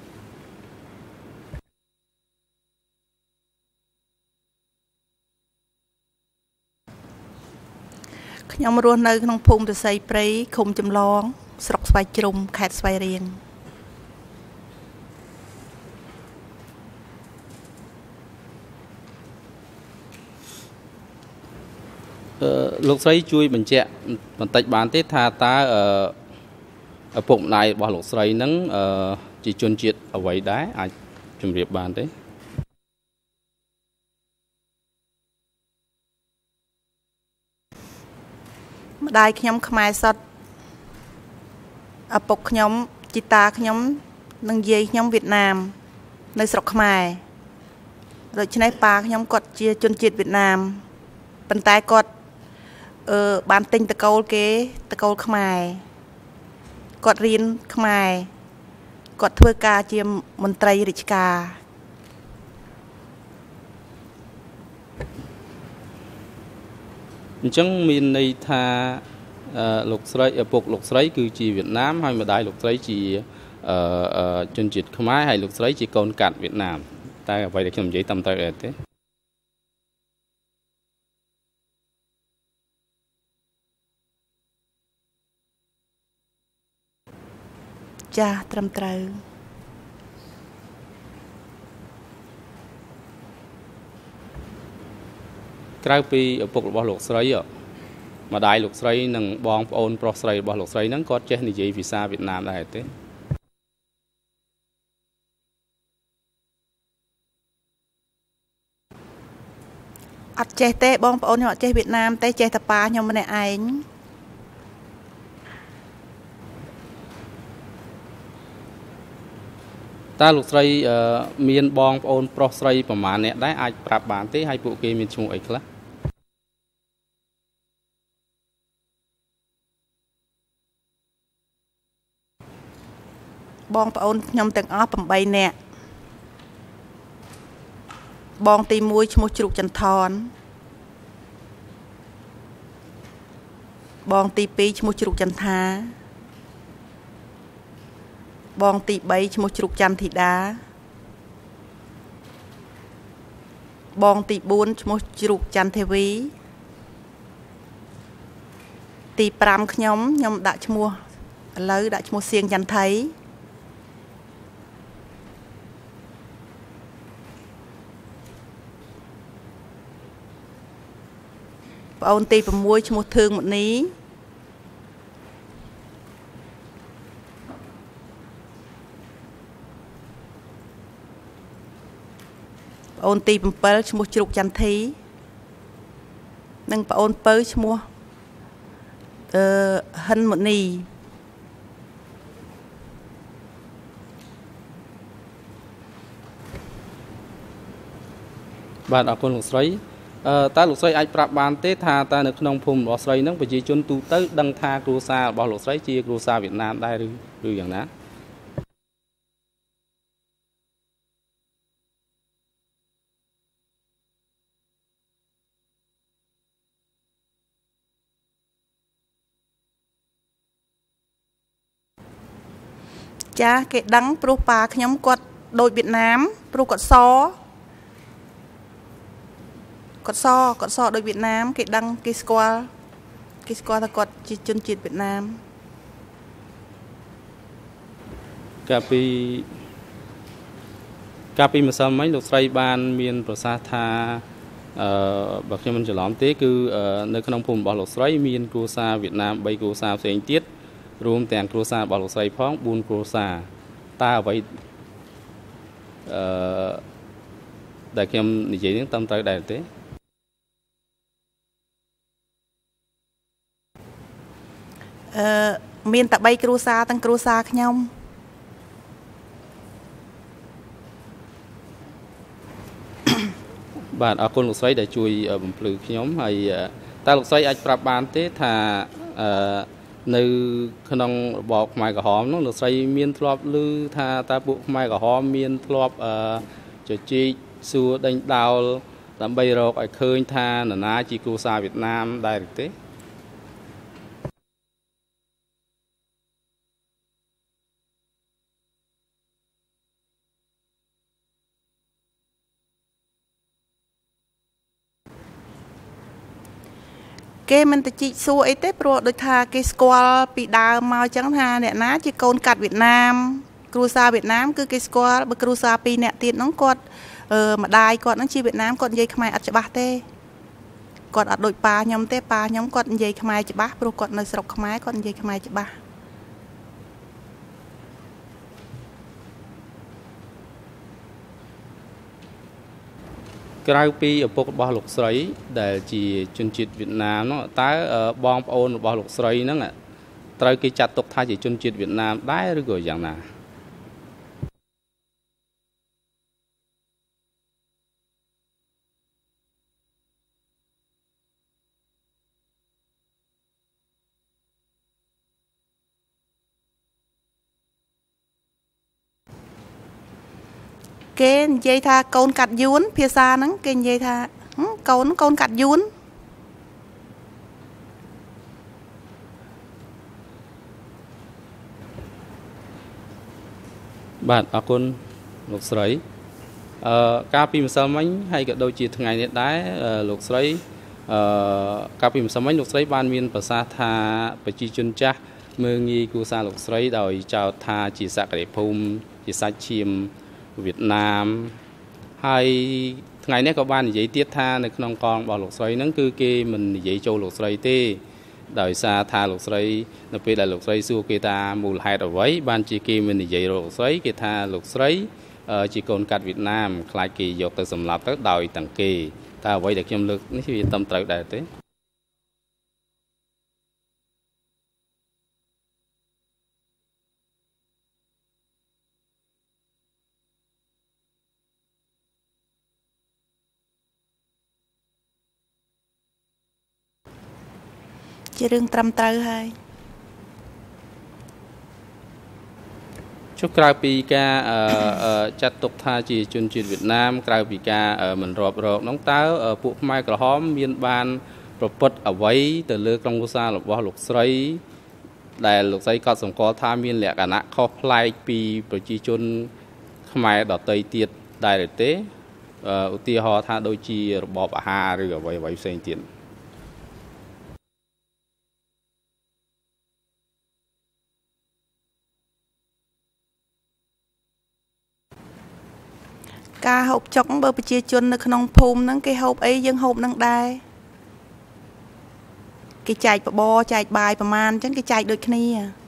ខ្ញុំរស់នៅក្នុងភូមិរស័យព្រៃឃុំចំឡងស្រុកស្វាយជ្រុំខេត្តស្វាយរៀងលោកស្រីជួយបញ្ជាក់បន្តិចបានទេថាតើឪពុកម្ដាយរបស់លោកស្រីហ្នឹងជាជនជាតិអ្វីដែរអាចជម្រាបបានទេម្ដាយខ្ញុំខ្មែរសុទ្ធឪពុកខ្ញុំជីតាខ្ញុំនិងយាយខ្ញុំវៀតណាមនៅស្រុកខ្មែរដូច្នេះប៉ាខ្ញុំគាត់ជាជនជាតិវៀតណាមប៉ុន្តែគាត់អឺបានទិញតកូលគេតកូលខ្មែរគាត់រៀនខ្មែរគាត់ធ្វើការជាមន្ត្រីរាជការអញ្ចឹងមានន័យថាលោកស្រីឪពុកលោកស្រីគឺជាវៀតណាមហើយម្ដាយលោកស្រីជាជនជាតិខ្មែរហើយលោកស្រីជាកូនកាត់វៀតណាមតែអ្វីដែលខ្ញុំនិយាយតាមត្រូវដែរទេចាត្រឹមត្រូវក្រៅពីឪពុករបស់លោកស្រីម្ដាយលោកស្រីនិងបងប្អូនប្រុសស្រីរបស់លោកស្រីហ្នឹងគាត់ចេះនិយាយភាសាវៀតណាមដែរទេអត់ចេះទេបងប្អូនខ្ញុំអត់ចេះវៀតណាមទេចេះតែប៉ាខ្ញុំម្នាក់ឯងតើលោកស្រីមានបងប្អូនប្រុសស្រីប្រមាណអ្នកដែរអាចប្រាប់បានទេហើយពួកគេមានឈ្មោះអីខ្លះបងប្អូនខ្ញុំទាំងអស់ 8 នាក់ បងទី 1 ឈ្មោះជ្រូកចន្ទថន បងទី 2 ឈ្មោះជ្រូកចន្ទថា បងទី 3 ឈ្មោះជ្រូកច័ន្ទធីតា បងទី 4 ឈ្មោះជ្រូកច័ន្ទទេវី ទី 5 ខ្ញុំខ្ញុំដាក់ឈ្មោះឥឡូវដាក់ឈ្មោះសៀងចន្ទថៃ ប្អូនទី 6 ឈ្មោះធឿងមុនី ប្អូនទី 7 ឈ្មោះជ្រូកចន្ទធី និងប្អូនពៅឈ្មោះអឺហិនមុនីបាទអរគុណលោកស្រីអឺតើលោកស្រីអាចប្រាប់បានទេថាតើនៅក្នុងភូមិរបស់ស្រីហ្នឹងប្រជាជនទូទៅដឹងថាគ្រួសាររបស់លោកស្រីជាគ្រួសារវៀតណាមដែរឬឬយ៉ាងណាចាគេដឹងព្រោះប៉ាខ្ញុំគាត់ដូចវៀតណាមព្រោះគាត់សគាត់សគាត់សដោយវៀតណាមគេដឹងគេស្គាល់គេស្គាល់ថាគាត់ជាជនជាតិវៀតណាមកាលពីកាលពីម្សិលមិញលោកស្រីបានមានប្រសាសន៍ថាអឺបើខ្ញុំមិនច្រឡំទេគឺនៅក្នុងភូមិរបស់លោកស្រីមានគ្រួសារវៀតណាមបីគ្រួសារផ្សេងទៀតរួមទាំងគ្រួសាររបស់លោកស្រីផងបួនគ្រួសារតើអ្វីអឺដែលខ្ញុំនិយាយនឹងតាមត្រូវដែរទេអឺមានតែបីគ្រួសារទាំងគ្រួសារខ្ញុំបាទអរគុណលោកស្រីដែលជួយបំភ្លឺខ្ញុំហើយតើលោកស្រីអាចប្រាប់បានទេថាអឺនៅក្នុងរបបខ្មែរក្រហមនោះលោកស្រីមានធ្លាប់ឮថាតើពួកខ្មែរក្រហមមានធ្លាប់អឺជជែកសួរដេញដោលដើម្បីរកឲ្យឃើញថានរណាជាគ្រួសារវៀតណាមដែរឬទេគេមិនទៅជីកសួរអីទេព្រោះដូចថាគេស្គាល់ពីដើមមកអញ្ចឹងថាអ្នកណាជាកូនកាត់វៀតណាមគ្រួសារវៀតណាមគឺគេស្គាល់បើគ្រួសារពីរអ្នកទៀតហ្នឹងគាត់អឺម្ដាយគាត់ហ្នឹងជាវៀតណាមគាត់និយាយខ្មែរអត់ច្បាស់ទេគាត់អត់ដូចប៉ាខ្ញុំទេប៉ាខ្ញុំគាត់និយាយខ្មែរច្បាស់ព្រោះគាត់នៅស្រុកខ្មែរគាត់និយាយខ្មែរច្បាស់ក្រៅពីឪពុករបស់លោកស្រីដែលជាជនជាតិវៀតណាមនោះតើបងប្អូនរបស់លោកស្រីហ្នឹងត្រូវគេចាត់ទុកថាជាជនជាតិវៀតណាមដែរឬក៏យ៉ាងណាគេនិយាយថាកូនកាត់យួនភាសាហ្នឹងគេនិយាយថាកូនកូនកាត់យួនបាទអរគុណលោកស្រីអឺកាលពីម្សិលមិញហើយក៏ដូចជាថ្ងៃនេះដែរលោកស្រីអឺកាលពីម្សិលមិញលោកស្រីបានមានប្រសាសន៍ថាប្រជាជនចាស់មើងងាយគ្រួសារលោកស្រីដោយចោទថាជាសក្តិភូមិជាសាច់ឈាមវៀតណាមហើយថ្ងៃនេះក៏បាននិយាយទៀតថានៅក្នុងកងរបស់លោកស្រីហ្នឹងគឺគេមិននិយាយចូលលោកស្រីទេដោយសារថាលោកស្រីនៅពេលដែលលោកស្រីសួរគេថាមូលហេតុអ្វីបានជាគេមិននិយាយលោកស្រីគេថាលោកស្រីជាកូនកាត់វៀតណាមខ្លាចគេយកទៅសម្លាប់ទៅដោយទាំងគេតើអ្វីដែលខ្ញុំលើកនេះវាត្រឹមត្រូវដែរទេជារឿងត្រឹមត្រូវហើយចុះក្រៅពីការចាត់ទុកថាជាជនជាតិវៀតណាមក្រៅពីការមិនរាប់រកនោះតើពួកខ្មែរក្រហមមានបានប្រព្រឹត្តអ្វីទៅលើក្រុមគ្រួសាររបស់លោកស្រីដែលលោកស្រីក៏សម្គាល់ថាមានលក្ខណៈខុសប្លែកពីប្រជាជនខ្មែរដទៃទៀតដែរទេឧទាហរណ៍ថាដូចជារបបអាហារឬអ្វីអ្វីផ្សេងទៀតការហូបចុកបើប្រជាជននៅក្នុងភូមិហ្នឹងគេហូបអីយើងហូបហ្នឹងដែរគេចែកបបរចែកបាយប្រមាណអញ្ចឹងគេចែកដូចគ្នា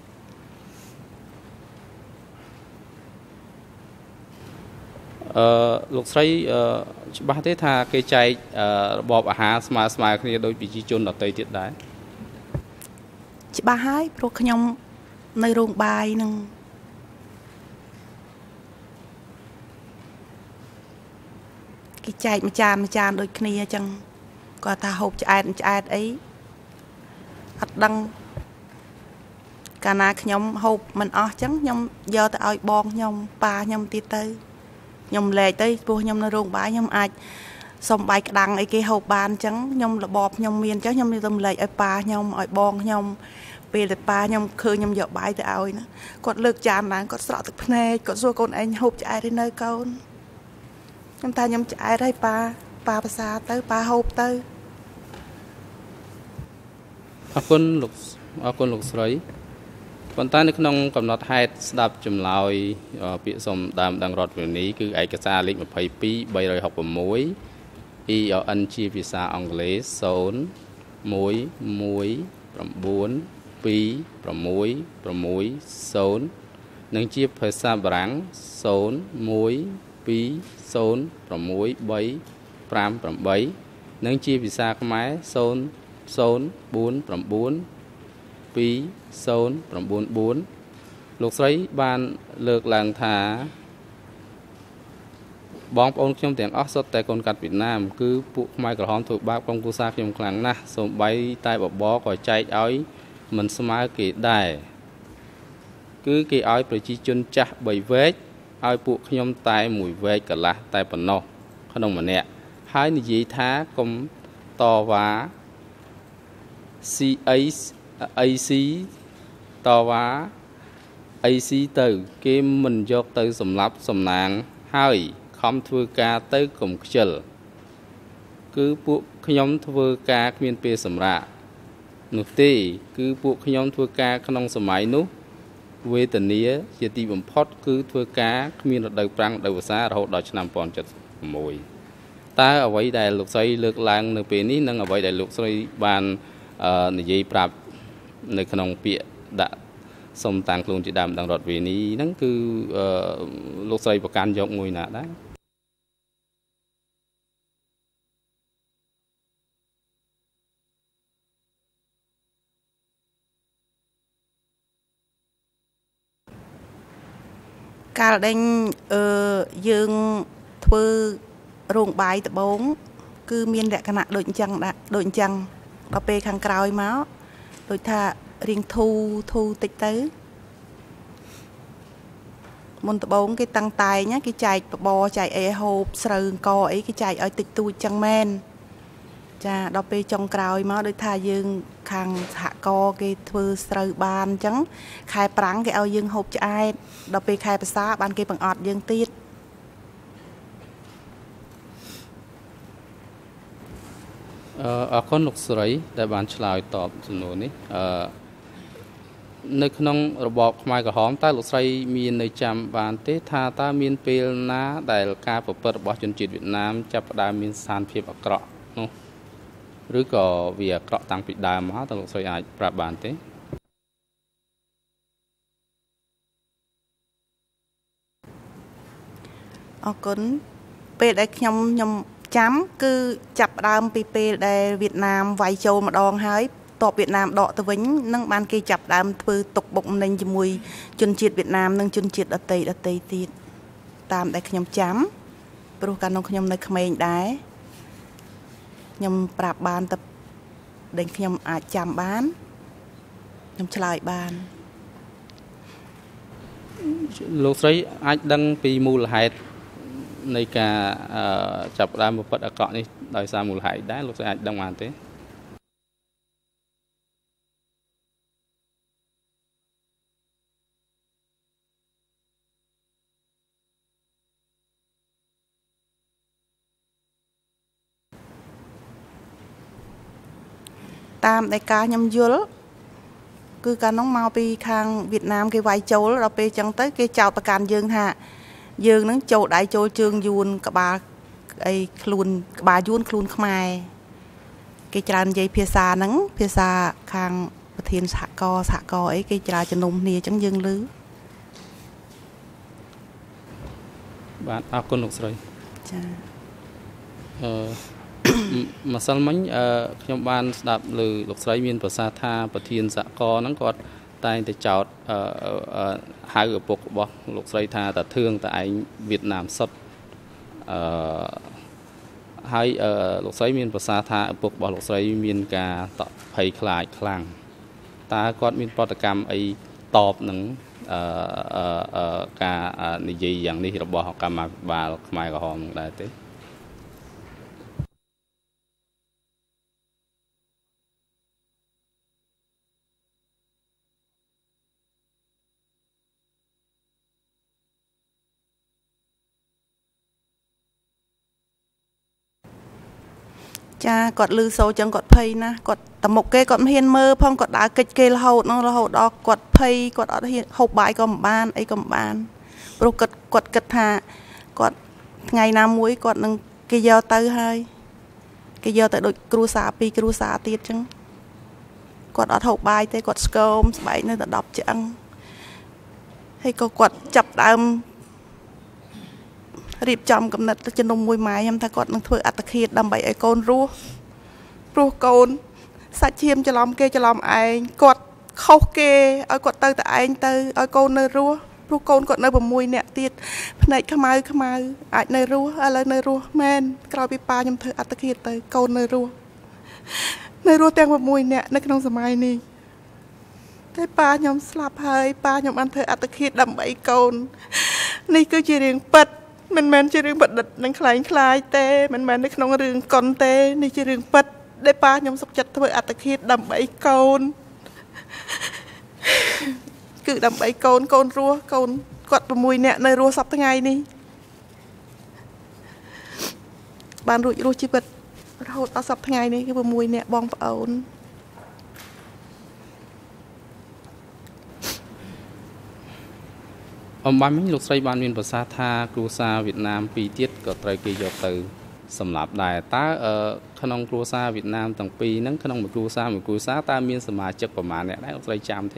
អឺលោកស្រីច្បាស់ទេថាគេចែករបបអាហារស្មើស្មើគ្នាដោយប្រជាជនដទៃទៀតដែរច្បាស់ហើយព្រោះខ្ញុំនៅរោងបាយហ្នឹងគេចែកមួយចានមួយចានដូចគ្នាអញ្ចឹងគាត់ថាហូបឆ្អែតឆ្អែតអីអត់ដឹងកាលណាខ្ញុំហូបមិនអស់អញ្ចឹងខ្ញុំយកទៅឲ្យបងខ្ញុំប៉ាខ្ញុំទៀតទៅខ្ញុំលែកទៅព្រោះខ្ញុំនៅរោងបាយខ្ញុំអាចសុំបាយក្តាំងអីគេហូបបានអញ្ចឹងខ្ញុំរបបខ្ញុំមានអញ្ចឹងខ្ញុំទៅលែកឲ្យប៉ាខ្ញុំឲ្យបងខ្ញុំពេលតែប៉ាខ្ញុំឃើញខ្ញុំយកបាយទៅឲ្យណាគាត់លើកចានឡើងគាត់ស្រក់ទឹកភ្នែកគាត់សួរកូនឯងហូបឆ្អែតទេនៅកូនខ្ញុំថាខ្ញុំឆ្អែតហើយប៉ា bà bà xa tới bà hộp tới ở con lục ở con lục sấy còn ta nước nông cầm nọt hai đạp chùm lòi bị xóm đàm đang rọt về ní cứ ai cái xa lịch một phải pi bay rồi học ở muối y ở anh chi vì sao ông lấy sốn muối muối làm bốn pi làm muối làm muối sốn nâng chia phải xa bảng sốn muối pi sốn làm muối bấy pram làm bấy nâng chia vì sao cái máy sốn sốn bốn làm bốn pi sốn làm bốn bốn lục sấy ban lược làng thả bóng ôn trong tiếng óc sốt tại con cắt Việt Nam cứ phụ mai cả hòn thuộc bác trong cô sa trong kháng na sống bay tay bỏ bó khỏi chạy ói mình smile kỳ đài cứ kỳ ói bởi chi chân chắc bởi vết ói phụ nhom tay mùi vết cả là tay bẩn nọ không đồng mà nè hai người gì thá công to vá a xê to vá a xê từ cái mình dọc từ sầm lấp sầm nàng hai không thưa ca tới cùng chợ cứ buộc nhóm thưa ca miền Tây sầm rạ nước tây cứ buộc nhóm thưa ca trong sầm máy nút về tận nia chỉ tìm một pot cứ thưa ca miền đầu trăng đầu xa rồi đòi năm pon chật mùi ta ở vậy đại lục xoay lược làng nước bên ní nâng ở vậy đại lục xoay bàn này dây prap nơi trong bịa đã sông tàng luôn chỉ đàm đang rọt về ní nâng cứ lục xoay và can dọc ngồi nè đấy cả đêm dương thưa ruộng bài tập bốn cứ miên đại khả đội chăng đã đội chăng ở pe khang cào máu đội thà riêng thu thu tịch tới môn tập bốn cái tăng tài nhá cái chạy bò chạy ấy hộp sờn co ấy cái chạy ở tịch tu chăng men cha đọc pe trong cào máu đội thà dương khang hạ co cái thưa sờn bàn trắng khai prang cái ao dương hộp chạy đọc pe khai xa ban cái bằng ọt dương tiết ở con lục sấy đại bản chলাই tọpจำนวนนี้ในขนมระบบไม้กระหอมใต้ลกไส้มีในจำบานเตธาตามีนเปลนะแต่การเปิดบอจนจิตเวียดนามจับดามีนสารเพียบอักระเนาะหรือก็เวียกระตังปิดดามฮะตลกไส้อาจปราบบานเตอ๋อคนเป็ดไอ้ยำยำchấm cứ chập đam pp để Việt Nam vay châu mà đòn hái tọp Việt Nam đọ từ vĩnh nâng ban kia chập đam từ tục bụng nên cho mùi chân chiết Việt Nam nâng chân chiết ở tây ở tây tiệt tam để nhom chấm pro can nông nhom nơi khmer đái nhom prap ban tập để nhom à chấm bán nhom chলাই ban lục sấy ai đăng pi mù là hạtในการจับได้มาเปิดอากาศนี่โดยสารมูลหายได้ลูกสาวดังมาเต้ตามในการยำยุลคือการน้องเมาไปทางเวียดนามcái vài châuเราไปจังtới cái chàoประกันdương hạ dương nó châu đại châu trương yuan cả ba ấy luôn ba yuan luôn khmai cái tràn dây phía xa nắng phía xa khang thiên xạ co xạ co ấy cái trà chân nông nia chẳng dương lứ bạn à con lục rồi mà sao mấy trong ban đạp lử lục sấy miền bờ sa tha bờ thiên xạ co nắng còn tay để chào hai người buộc bỏ lục sấy tha ta thương tại Việt Nam sắp hai lục sấy miền bờ sa tha buộc bỏ lục sấy miền cả tập hay khai khlang ta còn miền Bắc Cam ấy tọp nắng cả này gì dạng này thì bỏ họ cam mà bà mai của họ đại thế cha cọt lư sâu chẳng cọt phây na cọt tầm một kê cọt hiên mơ phong cọt đá kịch kê là hậu nó là hậu đó cọt phây cọt ở hiên hộp bài cầm ban ấy cầm ban rồi cọt cọt cật hạ cọt ngày nào muối cọt nâng cái giờ tới hai cái giờ tới đội cru sa pi cru sa tiết chẳng cọt ở hộp bài thế cọt scom bảy nơi ta đọc chẳng hay có cọt chập đam riệp chồng cầm nật trên đông mùi mái em ta cọt nâng thôi ắt khiết đầm bảy ai con rua rua con sạch chiêm cho lòng kê cho lòng anh cọt khóc kê ở cọt tơ tại anh tơ ở con nơi rua rua con cọt nơi bầm mùi nè tiệt này khăm ai khăm ai ai nơi rua ai lời nơi rua men cào bị pa nhầm thôi ắt khiết tơ con nơi rua nơi rua teng bầm mùi nè nơi trong sầm ai nì thế pa nhầm slap hơi pa nhầm ăn thôi ắt khiết đầm bảy con này cứ chỉ riêng bật mình men chỉ riêng bật đật năng khai khai tê mình menในក្នុងរឿងកុនទេនេះជារឿងពិតដែលប៉ាខ្ញុំសុខចិត្តធ្វើអត្តឃាតដើម្បីកូនគឺដើម្បីកូនកូនរស់កូនគាត់6នាក់នៅរស់សប្តាហ៍ថ្ងៃនេះបានរួចរស់ជីវិតរហូតដល់សប្តាហ៍ថ្ងៃនេះគឺ6នាក់បងប្អូនអំបញ្ញលោកស្រីបានមានប្រសាសន៍ថាគ្រួសារវៀតណាមពីរទៀតក៏ត្រូវគេយកទៅសម្លាប់ដែរតើក្នុងគ្រួសារវៀតណាមទាំងពីរហ្នឹងក្នុងមួយគ្រួសារមួយគ្រួសារតើមានសមាជិកប្រមាណអ្នកដែរលោកស្រីចាំទេ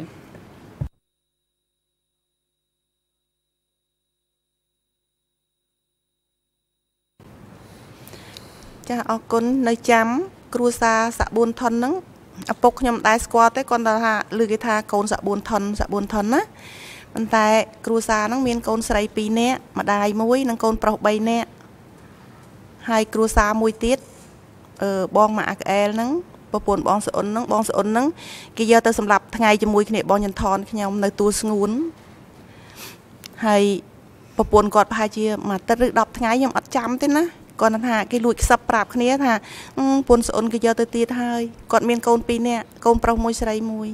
ចាអរគុណនៅចាំគ្រួសារសាប៊ូនថុនហ្នឹងឪពុកខ្ញុំដែរស្គាល់ទេគាត់ថាឮគេថាកូនសាប៊ូនថុនសាប៊ូនថុនណាប៉ុន្តែគ្រួសារហ្នឹងមានកូនស្រីពីរនាក់ម្ដាយមួយនិងកូនប្រុសបីនាក់ហើយគ្រួសារមួយទៀតអឺបងម៉ាក់ក្អែលហ្នឹងប្រពន្ធបងស្អុនហ្នឹងបងស្អុនហ្នឹងគេយកទៅសម្លាប់ថ្ងៃជាមួយគ្នាបងញ៉ាន់ថនខ្ញុំនៅទួលស្ងួនហើយប្រពន្ធគាត់ប្រហែលជាមួយទឹកឬ10ថ្ងៃខ្ញុំអត់ចាំទេណាគាត់ថាគេលួចខ្សឹបប្រាប់គ្នាថាប្រពន្ធស្អុនគេយកទៅទៀតហើយគាត់មានកូនពីរនាក់កូនប្រុសមួយស្រីមួយ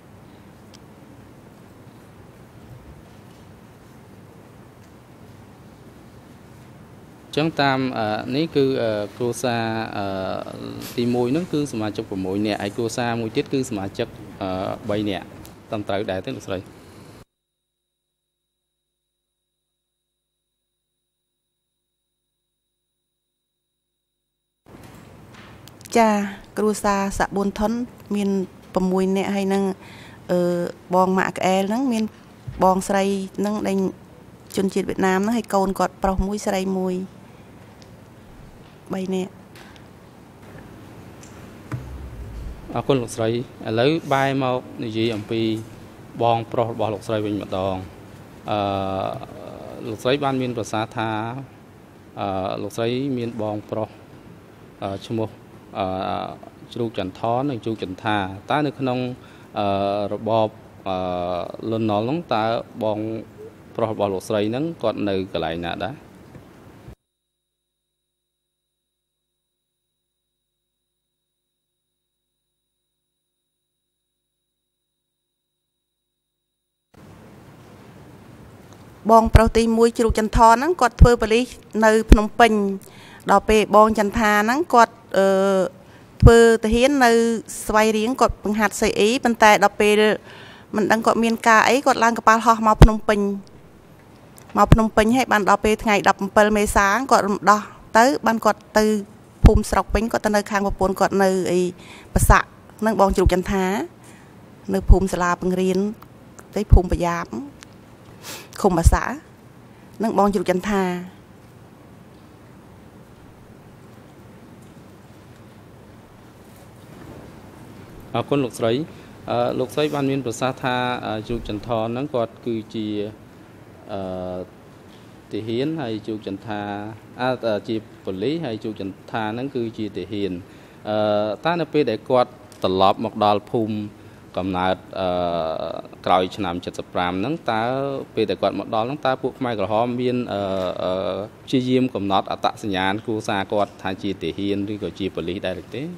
ចឹងតាមនេះគឺគ្រួសារទីមួយហ្នឹងគឺសមាជិក6នាក់ហើយគ្រួសារមួយទៀតគឺសមាជិក3នាក់តាមត្រូវដែរទេលោកស្រីចាគ្រួសារសាប៊ូនថុនមាន6នាក់ហើយនឹងអឺបងម៉ាក់ក្អែលហ្នឹងមានបងស្រីហ្នឹងដែលជនជាតិវៀតណាមហ្នឹងហើយកូនគាត់ប្រុសមួយស្រីមួយ3នាក់អរគុណលោកស្រីឥឡូវបែរមកនិយាយអំពីបងប្រុសរបស់លោកស្រីវិញម្ដងអឺលោកស្រីបានមានប្រសាសន៍ថាអឺលោកស្រីមានបងប្រុសឈ្មោះអឺជ្រូកចន្ទថននិងជ្រូកចន្ទថាតើនៅក្នុងអឺរបបអឺលន់ណុលហ្នឹងតើបងប្រុសរបស់លោកស្រីហ្នឹងគាត់នៅកន្លែងណាដែរបងប្រុសទីមួយជ្រូកចន្ទថនហ្នឹងគាត់ធ្វើប៉ូលីសនៅភ្នំពេញដល់ពេលបងចន្ទថាហ្នឹងគាត់អឺធ្វើទាហាននៅស្វាយរៀងគាត់បង្ហាត់សេអ៊ីប៉ុន្តែដល់ពេលមិនដឹងគាត់មានការអីគាត់ឡើងកប៉ាល់ហោះមកភ្នំពេញមកភ្នំពេញហើយបានដល់ពេលថ្ងៃ17មេសាគាត់រំដោះទៅបានគាត់ទៅភូមិស្រុកពេញគាត់ទៅនៅខាងប្រពន្ធគាត់នៅអីប្រសាក់នឹងបងជ្រូកចន្ទថានៅភូមិសាលាបង្រៀនទៅភូមិប្រយ៉ាបឃុំបាសានឹងបងជ្រូកចន្ទថាអរគុណលោកស្រីអឺលោកស្រីបានមានប្រសាសន៍ថាជ្រូកចន្ទថនហ្នឹងគាត់គឺជាអឺទាហានហើយជ្រូកចន្ទថាជាប៉ូលីសហើយជ្រូកចន្ទថាហ្នឹងគឺជាទាហានអឺតើនៅពេលដែលគាត់ត្រឡប់មកដល់ភូមិកំណើតអឺក្រោយឆ្នាំ75ហ្នឹងតើពេលដែលគាត់មកដល់ហ្នឹងតើពួកខ្មែរក្រហមមានអឺព្យាយាមកំណត់អត្តសញ្ញាណគ្រួសារគាត់ថាជាទាហានឬក៏ជាប៉ូលីសដែរឬទេ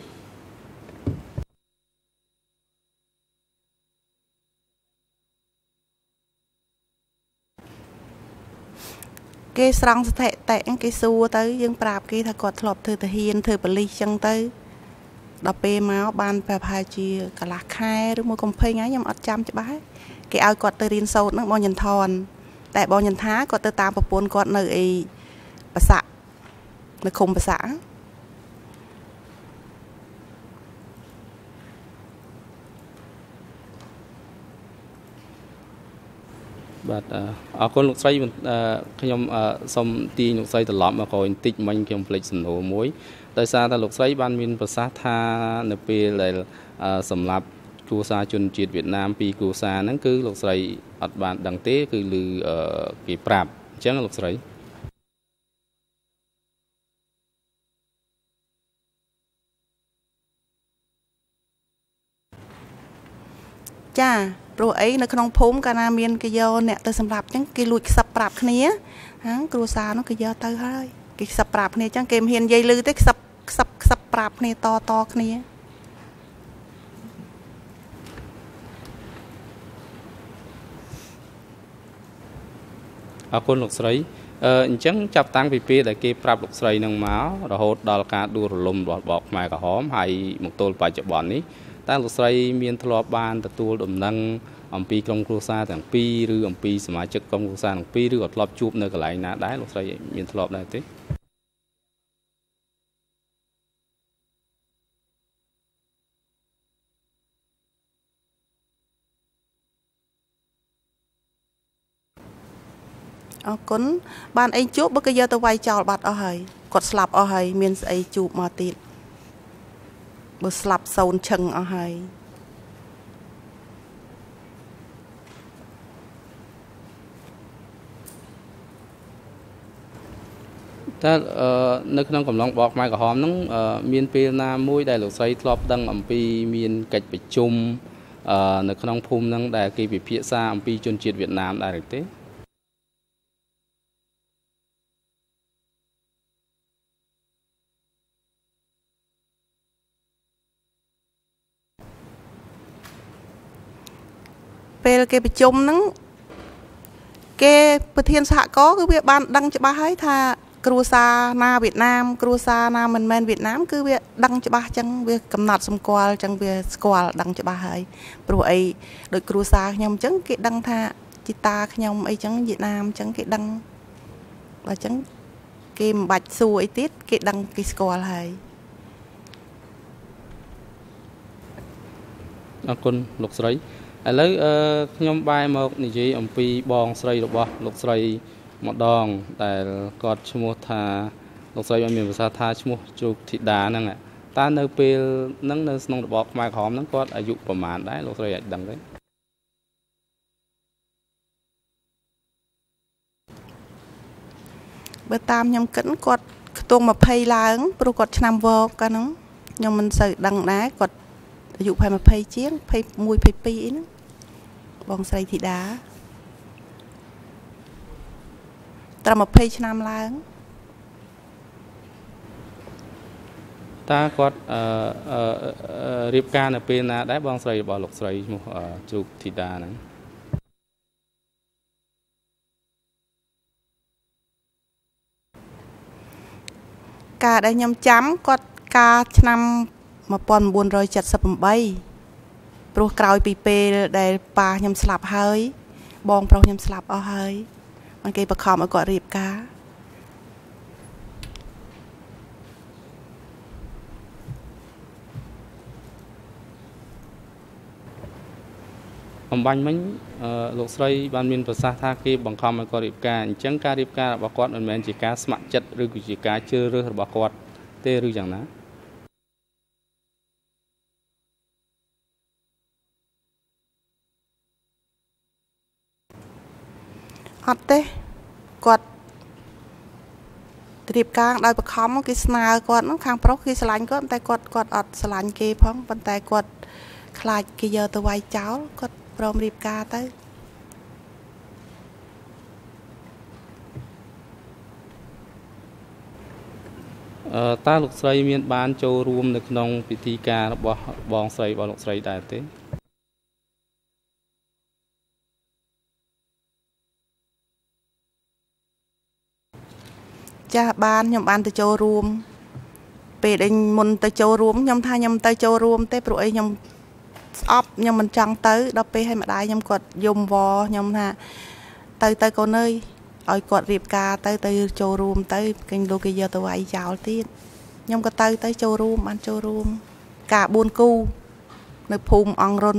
គេស្រង់ស្ថិតិគេសួរទៅយើងប្រាប់គេថាគាត់ធ្លាប់ធ្វើទាហានធ្វើប៉ូលីសចឹងទៅ đọc bê máu ban bè hai chia cả lá khai rồi mua công phê ngay nhầm ở trăm cho bái cái ao quạt tơ riêng sâu nó bao nhiêu thòn tại bao nhiêu thá quạt tơ tam bọc bốn quạt nơi bà xã nơi không bà xã បាទអរគុណលោកស្រីខ្ញុំសូមទាញលោកស្រីត្រឡប់មកក្រោយបន្តិចមិញខ្ញុំភ្លេចសំណួរមួយដោយសារតែលោកស្រីបានមានប្រសាសន៍ថានៅពេលដែលសម្រាប់គ្រួសារជនជាតិវៀតណាមពីរគ្រួសារហ្នឹងគឺលោកស្រីអត់បានដឹងទេគឺឮគេប្រាប់អញ្ចឹងលោកស្រីចាព្រោះអីនៅក្នុងភូមិកាលណាមានគេយកអ្នកទៅសម្រាប់អញ្ចឹងគេលួចខ្សឹបប្រាប់គ្នាហាគ្រួសារនោះគេយកទៅហើយគេខ្សឹបប្រាប់គ្នាអញ្ចឹងគេមិនហ៊ាននិយាយឮទេខ្សឹបខ្សឹបខ្សឹបប្រាប់គ្នាតតគ្នាអរគុណលោកស្រីអញ្ចឹងចាប់តាំងពីពេលដែលគេប្រាប់លោកស្រីនឹងមករហូតដល់ការដួលរលំរបស់បកខ្មែរក្រហមហើយមកទល់បច្ចុប្បន្ននេះតើលោកស្រីមានធ្លាប់បានទទួលដំណឹងអំពីក្រុមគ្រួសារទាំងពីរឬអំពីសមាជិកក្រុមគ្រួសារទាំងពីរឬក៏ធ្លាប់ជួបនៅកន្លែងណាដែរលោកស្រីមានធ្លាប់ដែរទេអរគុណបានអីជួបបើគេយកទៅវាយចោលបាត់អស់ហើយគាត់ស្លាប់អស់ហើយមានស្អីជួបមកទៀតបើស្លាប់សូនឈឹងអស់ហើយតើនៅក្នុងកំឡុងបកខ្មែរក្រហមហ្នឹងមានពេលណាមួយដែលលោកស្រីធ្លាប់ដឹងអំពីមានកិច្ចប្រជុំនៅក្នុងភូមិហ្នឹងដែលគេពិភាក្សាអំពីជនជាតិវៀតណាមដែរទេពេលគេប្រជុំហ្នឹងគេប្រធានសហគមន៍គឺវាបានដឹងច្បាស់ហើយថាគ្រួសារណាវៀតណាមគ្រួសារណាមិនមែនវៀតណាមគឺវាដឹងច្បាស់ចឹងវាកំណត់សម្គាល់ចឹងវាស្គាល់ដឹងច្បាស់ហើយព្រោះអីដូចគ្រួសារខ្ញុំចឹងគេដឹងថាជីតាខ្ញុំអីចឹងវៀតណាមចឹងគេដឹងបើចឹងគេមិនបាច់សួរអីទៀតគេដឹងគេស្គាល់ហើយអរគុណលោកស្រីឥឡូវខ្ញុំបែរមកនិយាយអំពីបងស្រីរបស់លោកស្រីម្ដងដែលគាត់ឈ្មោះថាលោកស្រីបានមានប្រសាសន៍ថាឈ្មោះជ្រូកធីតាហ្នឹងតើនៅពេលហ្នឹងនៅក្នុងរបបខ្មែរក្រហមហ្នឹងគាត់អាយុប្រហែលដែរលោកស្រីអាចដឹងទេបើតាមខ្ញុំគិតគាត់ខ្ទង់ยี่สิบឡើងព្រោះគាត់ឆ្នាំវកកាលហ្នឹងខ្ញុំមិនសូវដឹងដែរគាត់អាយុប្រហែលยี่สิบជាងยี่สิบเอ็ด ยี่สิบสองអីហ្នឹងបងស្រីធីតាត្រឹមยี่สิบឆ្នាំឡើងតើគាត់អឺរៀបការនៅពេលណាដែរបងស្រីរបស់លោកស្រីឈ្មោះជ្រូកធីតាហ្នឹងការដែលខ្ញុំចាំគាត់ការឆ្នាំmột nghìn chín trăm bảy mươi támព្រោះក្រោយពីពេលដែលប៉ាខ្ញុំស្លាប់ហើយបងប្រុសខ្ញុំស្លាប់អស់ហើយបានគេបខំឲ្យគាត់រៀបការអំបញ្ញមិញលោកស្រីបានមានប្រសាសន៍ថាគេបង្ខំឲ្យគាត់រៀបការអញ្ចឹងការរៀបការរបស់គាត់មិនមែនជាការស្ម័គ្រចិត្តឬក៏ជាការជ្រើសរើសរបស់គាត់ទេឬយ៉ាងណាអត់ទេគាត់រៀបការដោយបខំគេស្នើគាត់ហ្នឹងខាងប្រុសគេស្រឡាញ់គាត់តែគាត់គាត់អត់ស្រឡាញ់គេផងប៉ុន្តែគាត់ខ្លាចគេយកទៅវាយចោលគាត់ព្រមរៀបការទៅអឺតើលោកស្រីមានបានចូលរួមនៅក្នុងពិធីការរបស់បងស្រីរបស់លោកស្រីដែរទេចាស់បានខ្ញុំបានទៅចូលរួមពេលដែលមុនទៅចូលរួមខ្ញុំថាខ្ញុំទៅចូលរួមទេព្រោះអីខ្ញុំស្អប់ខ្ញុំមិនចង់ទៅដល់ពេលឲ្យម្ដាយខ្ញុំគាត់យំវខ្ញុំថាទៅទៅកូនអើយឲ្យគាត់រៀបការទៅទៅចូលរួមទៅគេលោកគេយកទៅវាយចោលទៀតខ្ញុំក៏ទៅទៅចូលរួមបានចូលរួមការបួនគូនៅភូមិអង្គរុន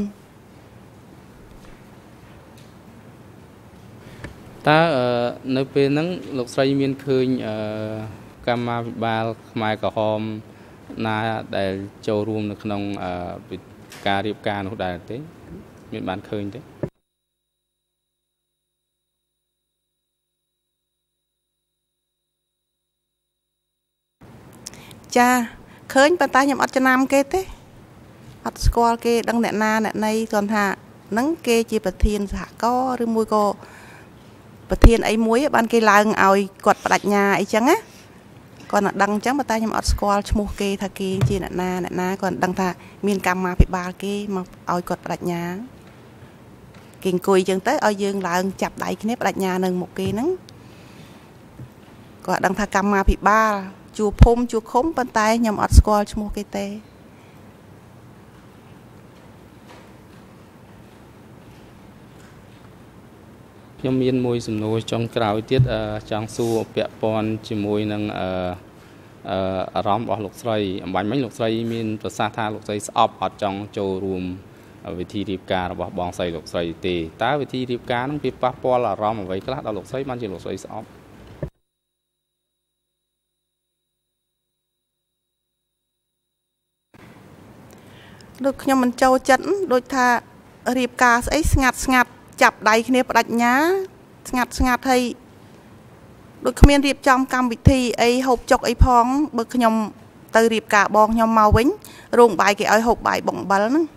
តើនៅពេលហ្នឹងលោកស្រីមានឃើញកម្មាភិបាលខ្មែរក្រហមណាដែលចូលរួមនៅក្នុងការរៀបការនោះដែរទេមានបានឃើញទេចាឃើញប៉ុន្តែខ្ញុំអត់ចំណាំគេទេអត់ស្គាល់គេដឹងអ្នកណាអ្នកណីគាត់ថាហ្នឹងគេជាប្រធានសហគមន៍ឬមួយក៏ប្រធានអីមួយបានគេឡើងឲ្យគាត់បដិញ្ញាអីចឹងណាគាត់នឹងដឹងអញ្ចឹងប៉ុន្តែខ្ញុំអត់ស្គាល់ឈ្មោះគេថាគេជាអ្នកណាអ្នកណាគាត់ដឹងថាមានកម្មាភិបាលគេមកឲ្យគាត់បដិញ្ញាគេអង្គុយអញ្ចឹងទៅឲ្យយើងឡើងចាប់ដៃគ្នាបដិញ្ញានៅមុខគេហ្នឹងគាត់ដឹងថាកម្មាភិបាលជួភូមិជួឃុំប៉ុន្តែខ្ញុំអត់ស្គាល់ឈ្មោះគេទេខ្ញុំមានមួយសំណួរចុងក្រោយទៀតចង់សួរពាក់ព័ន្ធជាមួយនឹងអារម្មណ៍របស់លោកស្រីអំបញ្ញមិញលោកស្រីមានប្រសាសន៍ថាលោកស្រីស្អប់អត់ចង់ចូលរួមវិធីរៀបការរបស់បងស្រីលោកស្រីទេតើវិធីរៀបការហ្នឹងវាប៉ះពាល់អារម្មណ៍អ្វីខ្លះដល់លោកស្រីបានជាលោកស្រីស្អប់ដូចខ្ញុំមិនចូលចិត្តដូចថារៀបការស្អីស្ងាត់ស្ងាត់ចាប់ដៃគ្នាបដិញ្ញាស្ងាត់ស្ងាត់ហើយដូចគ្មានរៀបចំកម្មវិធីអីហូបចុកអីផងបើខ្ញុំទៅរៀបការបងខ្ញុំមកវិញរោងបាយគេឲ្យហូបបាយបងអំបិលហ្នឹង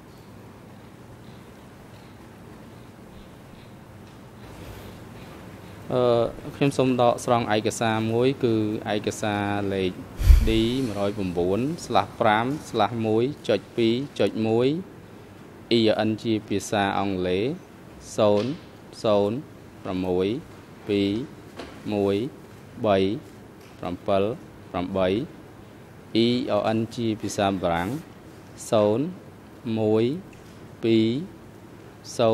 អឺខ្ញុំសូមដកស្រង់ឯកសារមួយគឺឯកសារលេខ D หนึ่งศูนย์เก้า ស្លាស់ ห้า ស្លាស់ หนึ่ง จุด สอง จุด หนึ่ง E N ជាភាសាអង់គ្លេស ศูนย์ ศูนย์ หก two หนึ่ง สาม เจ็ด แปด E N ជាភាសាបារាំង ศูนย์ หนึ่ง สอง ศูนย์ สี่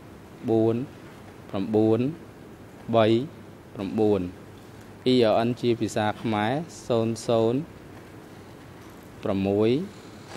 9 E N ជាភាសាខ្មែរ ศูนย์ ศูนย์ หก two หนึ่ง 3 8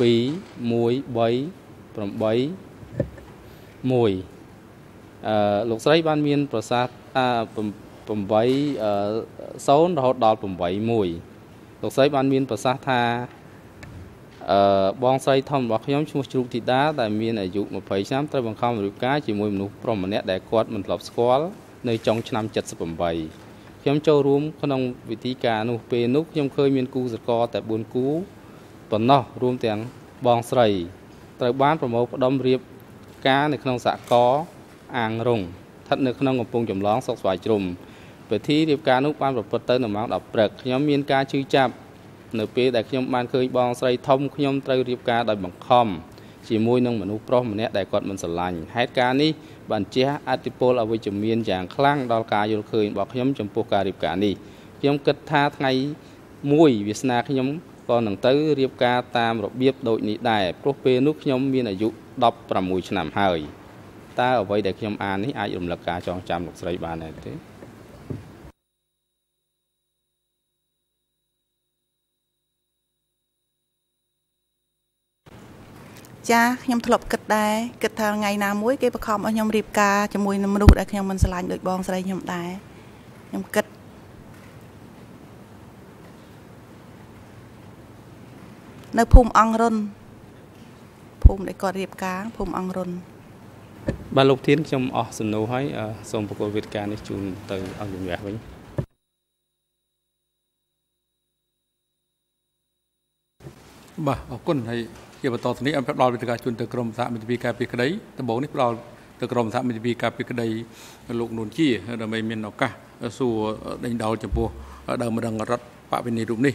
1អឺលោកស្រីបានមានប្រសាសន៍អា 8 0រហូតដល់ 8 1លោកស្រីបានមានប្រសាសន៍ថាអឺបងស្រីធំរបស់ខ្ញុំឈ្មោះជ្រូកធីតាដែលមានអាយុยี่สิบឆ្នាំត្រូវបង្ខំរៀបការជាមួយមនុស្សប្រុសម្នាក់ដែលគាត់មិនធ្លាប់ស្គាល់នៅចុងឆ្នាំเจ็ดสิบแปดខ្ញុំចូលរួមក្នុងវិធីការនោះពេលនោះខ្ញុំឃើញមានគូស្រករតែbốnគូប៉ុណ្ណោះរួមទាំងបងស្រីត្រូវបានប្រមូលផ្ដុំរៀបការនៅក្នុងសហគមន៍អាងរងស្ថិតនៅក្នុងកំពង់ចម្លងស្រុកស្វាយជ្រុំពិធីរៀបការនោះបានប្រព្រឹត្តទៅនៅម៉ោងដប់ព្រឹកខ្ញុំមានការជឿចាប់នៅពេលដែលខ្ញុំបានឃើញបងស្រីធំខ្ញុំត្រូវរៀបការដោយបង្ខំជាមួយនឹងមនុស្សប្រុសម្នាក់ដែលគាត់មិនស្រឡាញ់ហេតុការណ៍នេះបានជះឥទ្ធិពលអវិជ្ជមានយ៉ាងខ្លាំងដល់ការយល់ឃើញរបស់ខ្ញុំចំពោះការរៀបការនេះខ្ញុំគិតថាថ្ងៃមួយវាសនាខ្ញុំក៏នឹងទៅរៀបការតាមរបៀបដូចនេះដែរព្រោះពេលនោះខ្ញុំមានអាយុដប់ប្រាំមួយឆ្នាំហើយតើអ្វីដែលខ្ញុំអាននេះអាចរំលឹកការចងចាំលោកស្រីបានដែរទេចាខ្ញុំធ្លាប់គិតដែរគិតថាថ្ងៃណាមួយគេបង្ខំឲ្យខ្ញុំរៀបការជាមួយនឹងមនុស្សដែលខ្ញុំមិនស្រឡាញ់ដូចបងស្រីខ្ញុំដែរខ្ញុំគិតនៅភូមិអង្គរុនភូមិដែលគាត់រៀបការភូមិអង្គរុនបាទលោកធានខ្ញុំអស់សំណួរហើយសូមប្រកល់វេទិកានេះជូនទៅអង្គជំនះវិញបាទអរគុណហើយជាបន្តទៅនេះអមផ្ដល់វេទិកាជូនទៅក្រុមសហមិត្តភាពការពីក្តីដំបូងនេះផ្ដល់ទៅក្រុមសហមិត្តភាពការពីក្តីលោកនួនជាដើម្បីមានឱកាសសួរដេញដោលចំពោះដើមម្ដងរដ្ឋបព្វនីរូបនេះ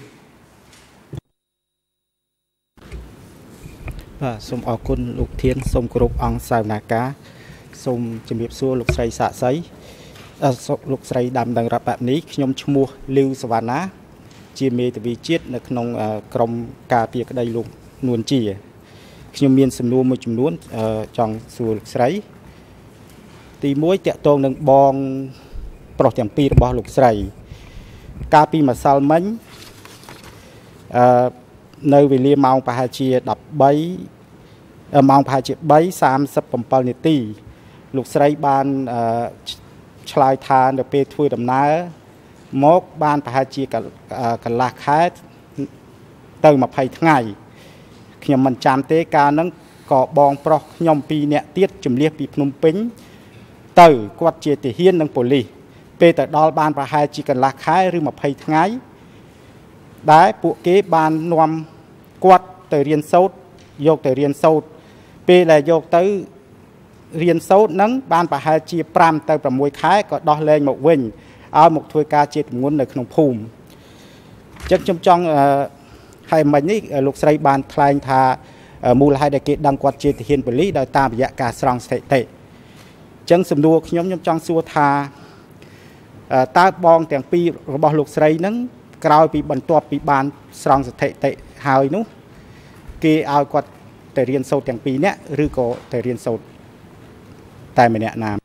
បាទសូមអរគុណលោកធានសូមគោរពអង្គសាវនាការសូមជំរាបសួរលោកស្រីសាក់សីលោកស្រីដើមម្ដងរដ្ឋបព្វនីខ្ញុំឈ្មោះលីវសវណ្ណាជាមេធាវីជាតិនៅក្នុងក្រមការពារក្តីលោកនួនជាខ្ញុំមានសំណួរមួយចំនួនចង់សួរលោកស្រីទីមួយតកតងនឹងបងប្រុសទាំងពីររបស់លោកស្រីកាលពីម្សិលមិញអឺនៅវេលាម៉ោងប្រហែលជាដប់បីម៉ោងប្រហែលជាបីសាមសិបប្រាំពីរនាទីលោកស្រីបានឆ្លើយថានៅពេលធ្វើដំណើរមកបានប្រហែលជាកន្លះខែទៅម្ភៃថ្ងៃខ្ញុំមិនចាំទេកាលហ្នឹងក៏បងប្រុសខ្ញុំពីរនាក់ទៀតជំនះពីភ្នំពេញទៅគាត់ជាទាហាននិងប៉ូលីសពេលទៅដល់បានប្រហែលជាកន្លះខែឬម្ភៃថ្ងៃដែលពួកគេបាននាំគាត់ទៅរៀនសូត្រយកទៅរៀនសូត្រពេលដែលយកទៅរៀនសូត្រហ្នឹងបានប្រហែលជាប្រាំទៅប្រាំមួយខែក៏ដោះលែងមកវិញឲ្យមកធ្វើការជាទម្ងន់នៅក្នុងភូមិអញ្ចឹងខ្ញុំចង់ហើយមិញនេះលោកស្រីបានថ្លែងថាមូលហេតុដែលគេដឹងគាត់ជាទាហានប៉ូលីសដោយតាមរយៈការស្រង់ស្ថិតិអញ្ចឹងសំណួរខ្ញុំខ្ញុំចង់សួរថាតើបងទាំងពីររបស់លោកស្រីហ្នឹងក្រោយពីបន្ទាប់ពីបានស្រង់ស្ថិតិហើយនោះគេឲ្យគាត់ទៅរៀនសូត្រទាំងពីរនាក់ឬក៏ទៅរៀនសូត្រតែម្នាក់ណា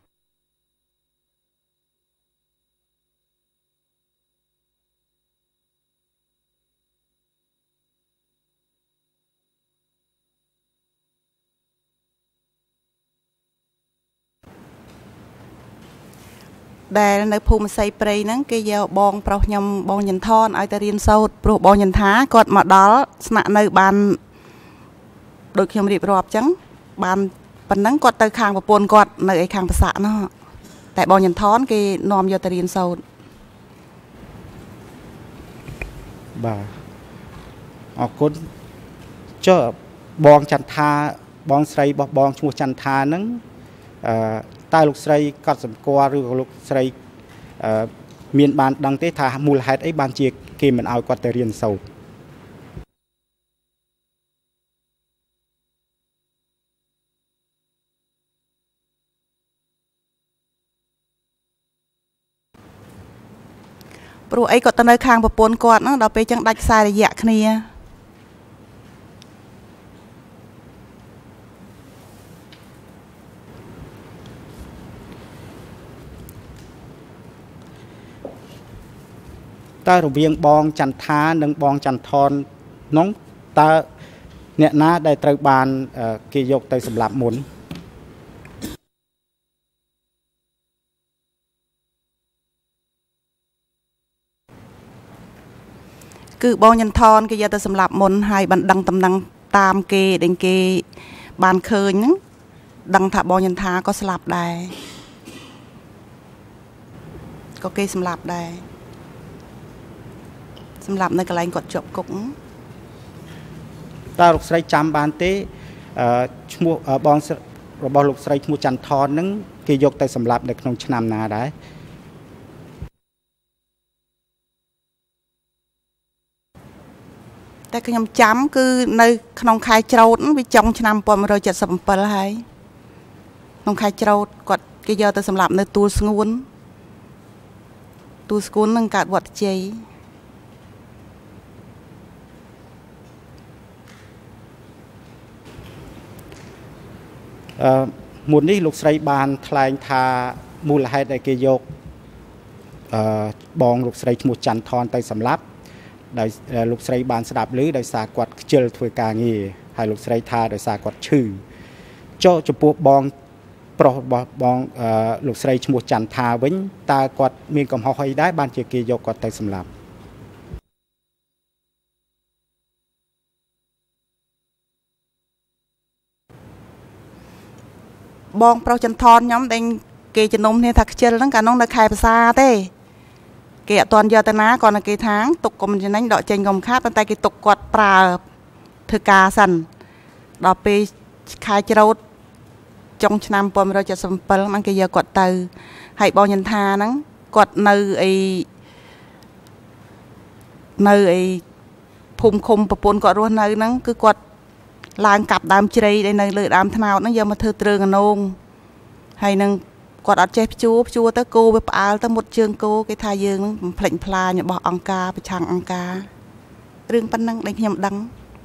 ដែលនៅភូមិសីព្រៃហ្នឹងគេយកបងប្រុសខ្ញុំបងញ៉ាន់ថនឲ្យទៅរៀនសូត្រព្រោះបងញ៉ាន់ថាគាត់មកដល់ស្នាក់នៅបានដូចខ្ញុំរៀបរាប់អញ្ចឹងបានប៉ុណ្ណឹងគាត់ទៅខាងប្រពន្ធគាត់នៅឯខាងប្រាសាទនោះតែបងញ៉ាន់ថនគេនាំយកទៅរៀនសូត្របាទអរគុណចុះបងចន្ទថាបងស្រីរបស់បងឈ្មោះចន្ទថាហ្នឹងអឺតើលោកស្រីកត់សម្គាល់ឬក៏លោកស្រីអឺមានបានដឹងទេថាមូលហេតុអីបានជាគេមិនឲ្យគាត់ទៅរៀនសូត្រព្រោះអីគាត់ទៅនៅខាងប្រពន្ធគាត់ហ្នឹងដល់ពេលចឹងដាច់ខ្សែរយៈគ្នាតើរវាងបងចន្ទថានិងបងចន្ទថននោះតើអ្នកណាដែលត្រូវបានគេយកទៅសម្លាប់មុនគឺបងញ៉ាន់ថនគេយកទៅសម្លាប់មុនហើយបានដឹងតំណែងតាមគេដែលគេបានឃើញហ្នឹងដឹងថាបងញ៉ាន់ថាក៏ស្លាប់ដែរក៏គេសម្លាប់ដែរសម្រាប់នៅកន្លែងគាត់ជាប់គុកតើលោកស្រីចាំបានទេឈ្មោះបងរបស់លោកស្រីឈ្មោះចន្ទថនហ្នឹងគេយកទៅសម្លាប់នៅក្នុងឆ្នាំណាដែរតែខ្ញុំចាំគឺនៅក្នុងខែច្រូតវាចុងឆ្នាំmột nghìn chín trăm bảy mươi bảyហើយក្នុងខែច្រូតគាត់គេយកទៅសម្លាប់នៅទួលស្ងួនទួលស្ងួននឹងកើតវត្តជ័យអឺមុននេះលោកស្រីបានថ្លែងថាមូលហេតុដែលគេយកអឺបងលោកស្រីឈ្មោះចន្ទថនទៅសម្លាប់ដោយលោកស្រីបានស្ដាប់ឮដោយសារគាត់ខ្ជិលធ្វើការងារហើយលោកស្រីថាដោយសារគាត់ឈឺចុះចំពោះបងប្រុសរបស់បងលោកស្រីឈ្មោះចន្ទថាវិញតើគាត់មានកំហុសអីដែរបានជាគេយកគាត់ទៅសម្លាប់បងប្រុសចន្ទថនខ្ញុំដែលគេជំនុំគ្នាថាខ្ជិលហ្នឹងកាលនោះនៅខែភាសាទេគេអត់ទាន់យកទៅណាគាត់នៅគេថាងទុកកុំចំណេញដកចេញកុំខាតប៉ុន្តែគេទុកគាត់ប្រើធ្វើការសិនដល់ពេលខែច្រូតចុងឆ្នាំmột nghìn chín trăm bảy mươi bảyហ្នឹងគេយកគាត់ទៅហើយបងញ៉ាន់ថាហ្នឹងគាត់នៅអីនៅអីភូមិឃុំប្រពន្ធគាត់រស់នៅហ្នឹងគឺគាត់ឡើងកាប់ដើមជ្រៃដែលនៅលើដើមថ្នោតហ្នឹងយកមកធ្វើទ្រើងអនងហើយនឹងគាត់អត់ចេះភ្ជួរភ្ជួរទៅគោវាផ្អើលទៅមុតជើងគោគេថាយើងនឹងផ្លេចផ្លាញរបស់អង្គការប្រឆាំងអង្គការរឿងប៉ុណ្ណឹងដែលខ្ញុំដឹង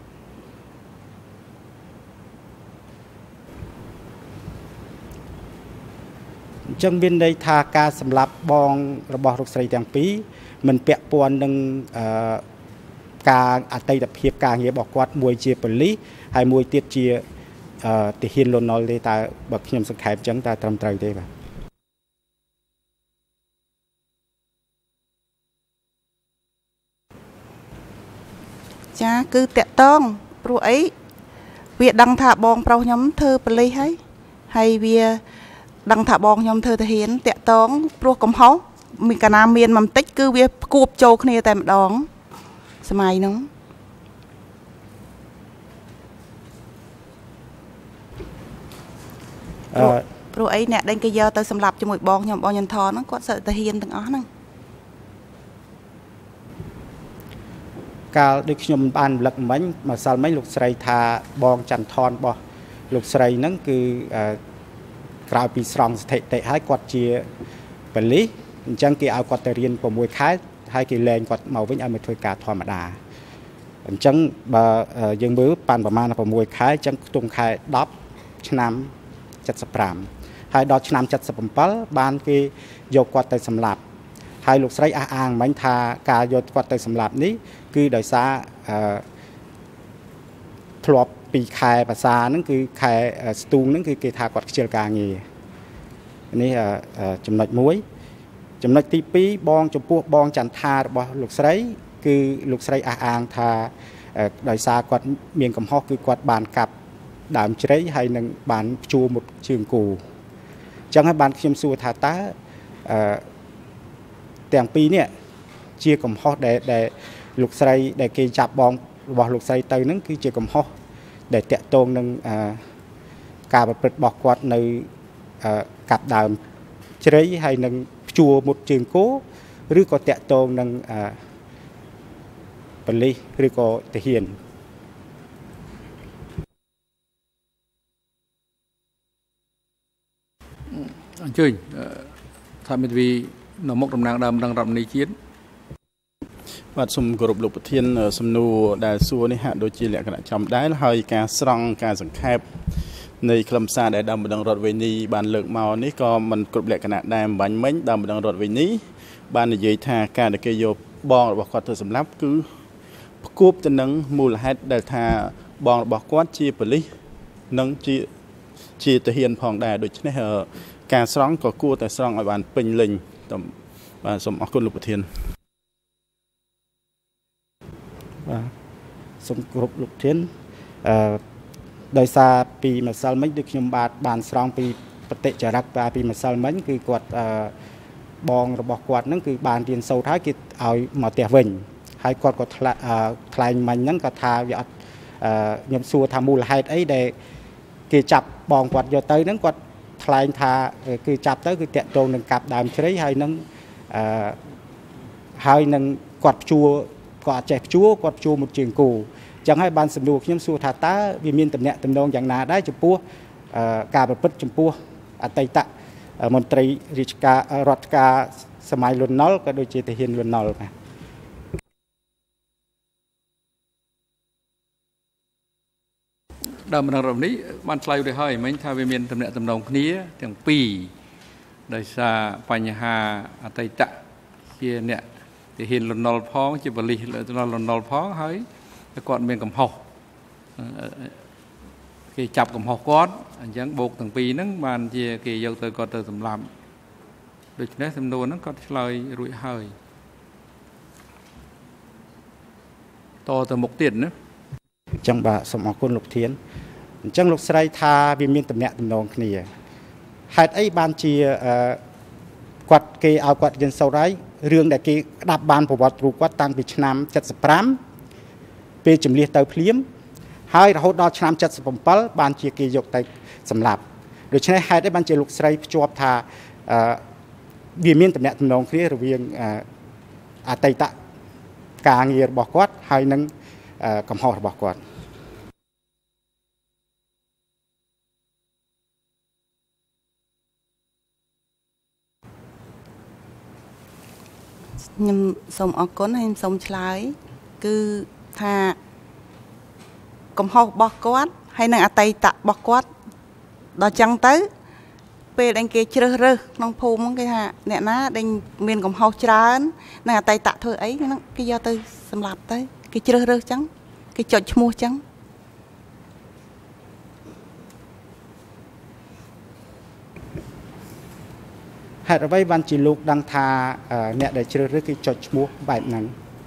អញ្ចឹងមានន័យថាការសម្លាប់បងរបស់លោកស្រីទាំងពីរមិនពាក់ព័ន្ធនឹងអឺការអតីតភាពការងាររបស់គាត់មួយជាប៉ូលីសហើយមួយទៀតជាអឺទាហានលន់នល់ទេតើបើខ្ញុំសង្ខេបអញ្ចឹងតើត្រឹមត្រូវទេបាទចាគឺតាក់តងព្រោះអីវាដឹងថាបងប្រុសខ្ញុំធ្វើប៉ូលីសហើយហើយវាដឹងថាបងខ្ញុំធ្វើទាហានតាក់តងព្រោះកំហុសមានកាលណាមានមិនតិចគឺវាគួបចូលគ្នាតែម្ដងសម័យហ្នឹងអឺព្រោះអីអ្នកដែលគេយកទៅសម្លាប់ជាមួយបងខ្ញុំបងញ៉ាំថនហ្នឹងគាត់សិតតែហ៊ានទាំងអស់ហ្នឹងកាលដូចខ្ញុំបានរំលឹកមិញម្សិលមិញលោកស្រីថាបងច័ន្ទថនរបស់លោកស្រីហ្នឹងគឺក្រោយពីស្រង់ស្ថិតិហើយគាត់ជាប៉ូលីសអញ្ចឹងគេឲ្យគាត់ទៅរៀន៦ខែហើយគេលែងគាត់មកវិញឲ្យមកធ្វើការធម្មតាអញ្ចឹងបើយើងមើលប៉ាន់ប្រមាណ៦ខែអញ្ចឹងខ្ទង់ខែដប់ឆ្នាំ칠십오ហើយដល់ឆ្នាំ칠십칠បានគេយកគាត់ទៅសម្លាប់ហើយលោកស្រីអះអាងមិញថាការយកគាត់ទៅសម្លាប់នេះគឺដោយសារអឺធ្លាប់ពីខែភាសាហ្នឹងគឺខែស្ទូងហ្នឹងគឺគេថាគាត់ខ្ជិលការងារនេះចំណុចមួយចំណុចទីពីរបងចំពោះបងចន្ទថារបស់លោកស្រីគឺលោកស្រីអះអាងថាដោយសារគាត់មានកំហុសគឺគាត់បានកាប់ដើមជ្រៃហើយនឹងបានភ្ជួរមុតជើងគោអញ្ចឹងហើយបានខ្ញុំសួរថាតើអឺទាំងពីរនេះជាកំហុសដែលដែលលោកស្រីដែលគេចាប់បងរបស់លោកស្រីទៅហ្នឹងគឺជាកំហុសដែលតាក់ទងនឹងការប្រព្រឹត្តរបស់គាត់នៅកាប់ដើមជ្រៃហើយនឹងភ្ជួរមុតជើងគោឬក៏តាក់ទងនឹងប៉ូលីសឬក៏ទាហានអញ្ជើញថាមេធាវីនៅមុខតំណាងដើមដឹងរដ្ឋមន្ត្រីជាតិបាទសូមគោរពលោកប្រធានសំណួរដែលសួរនេះហាក់ដូចជាលក្ខណៈចំដែរហើយការស្រង់ការសង្ខេបនៃខ្លឹមសារដែលដើមបណ្ដឹងរដ្ឋវេនីបានលើកមកនេះក៏មិនគ្រប់លក្ខណៈដែរអំបញ្ញមិញដើមបណ្ដឹងរដ្ឋវេនីបាននិយាយថាការដែលគេយកបងរបស់គាត់ទៅសម្លាប់គឺផ្គួបទៅនឹងមូលហេតុដែលថាបងរបស់គាត់ជាប៉ូលីសនិងជាជាទាហានផងដែរដូច្នេះការស្រង់ក៏គួរតែស្រង់ឲ្យបានពេញលេញបាទសូមអរគុណលោកប្រធានបាទសូមគោរពលោកប្រធានអឺដោយសារពីម្សិលមិញដូចខ្ញុំបាទបានស្រង់ពីបតិចរិតពីម្សិលមិញគឺគាត់អឺបងរបស់គាត់ហ្នឹងគឺបានរៀនសូត្រហើយគេឲ្យមកផ្ទះវិញហើយគាត់ក៏ថ្លែងមិញហ្នឹងក៏ថាវាអត់ខ្ញុំសួរថាមូលហេតុអីដែលគេចាប់បងគាត់យកទៅហ្នឹងគាត់ថ្លែងថាគឺចាប់ទៅគឺតាក់ទងនឹងកាប់ដើមជ្រៃហើយនឹងអឺហើយនឹងគាត់ភ្ជួរគាត់អត់ចេះភ្ជួរគាត់ភ្ជួរមុតជើងគោអញ្ចឹងហើយបានសំណួរខ្ញុំសួរថាតើវាមានតំណែងតំណងយ៉ាងណាដែរចំពោះការប្រព្រឹត្តចំពោះអតីតមន្ត្រីរាជការរដ្ឋការសម័យលន់នល់ក៏ដូចជាទាហានលន់នល់បាទដើមបណ្ដឹងរដ្ឋនេះបានឆ្លើយទៅហើយមិញថាវាមានតំណែងតំណងគ្នាទាំងពីរដោយសារបញ្ហាអតីតជាអ្នកទាហានលន់នល់ផងជាប៉ូលីសលន់នល់ផងហើយគាត់មានកំហុសគេចាប់កំហុសគាត់អញ្ចឹងបូកទាំងពីរហ្នឹងបានជាគេយកទៅគាត់ទៅសម្លាប់ដូច្នេះសំណួរហ្នឹងគាត់ឆ្លើយរួចហើយតទៅមុខទៀតណាអញ្ចឹងបាទសូមអរគុណលោកធានអញ្ចឹងលោកស្រីថាវាមានតំណែងតំណងគ្នាហេតុអីបានជាគាត់គេឲ្យគាត់រៀនសូត្រហើយរឿងដែលគេក្តាប់បានប្រវត្តិរូបគាត់តាំងពីឆ្នាំ칠십오ពេលជំនះទៅភ្លាមហើយរហូតដល់ឆ្នាំ칠십칠បានជាគេយកទៅសម្លាប់ដូច្នេះហេតុអីបានជាលោកស្រីភ្ជាប់ថាវាមានតំណែងតំណងគ្នារវាងអតីតការងាររបស់គាត់ហើយនឹងកំហុសរបស់គាត់ nhưng sông ở cốn hay sông trái cứ tha cầm hộp bọc quát hay nàng tay tạ bọc quát đó chẳng tới về đánh kia chơi rơ nông phum cái hạ nè ná đánh miền cầm hộp trán nàng tay tạ thôi ấy nó cái do tới xâm lạp tới cái chơi rơ trắng cái chọi mua trắng hạt ở đây ban chỉ lục đang thà nè để chơi rơ cái chọi mua bài nắng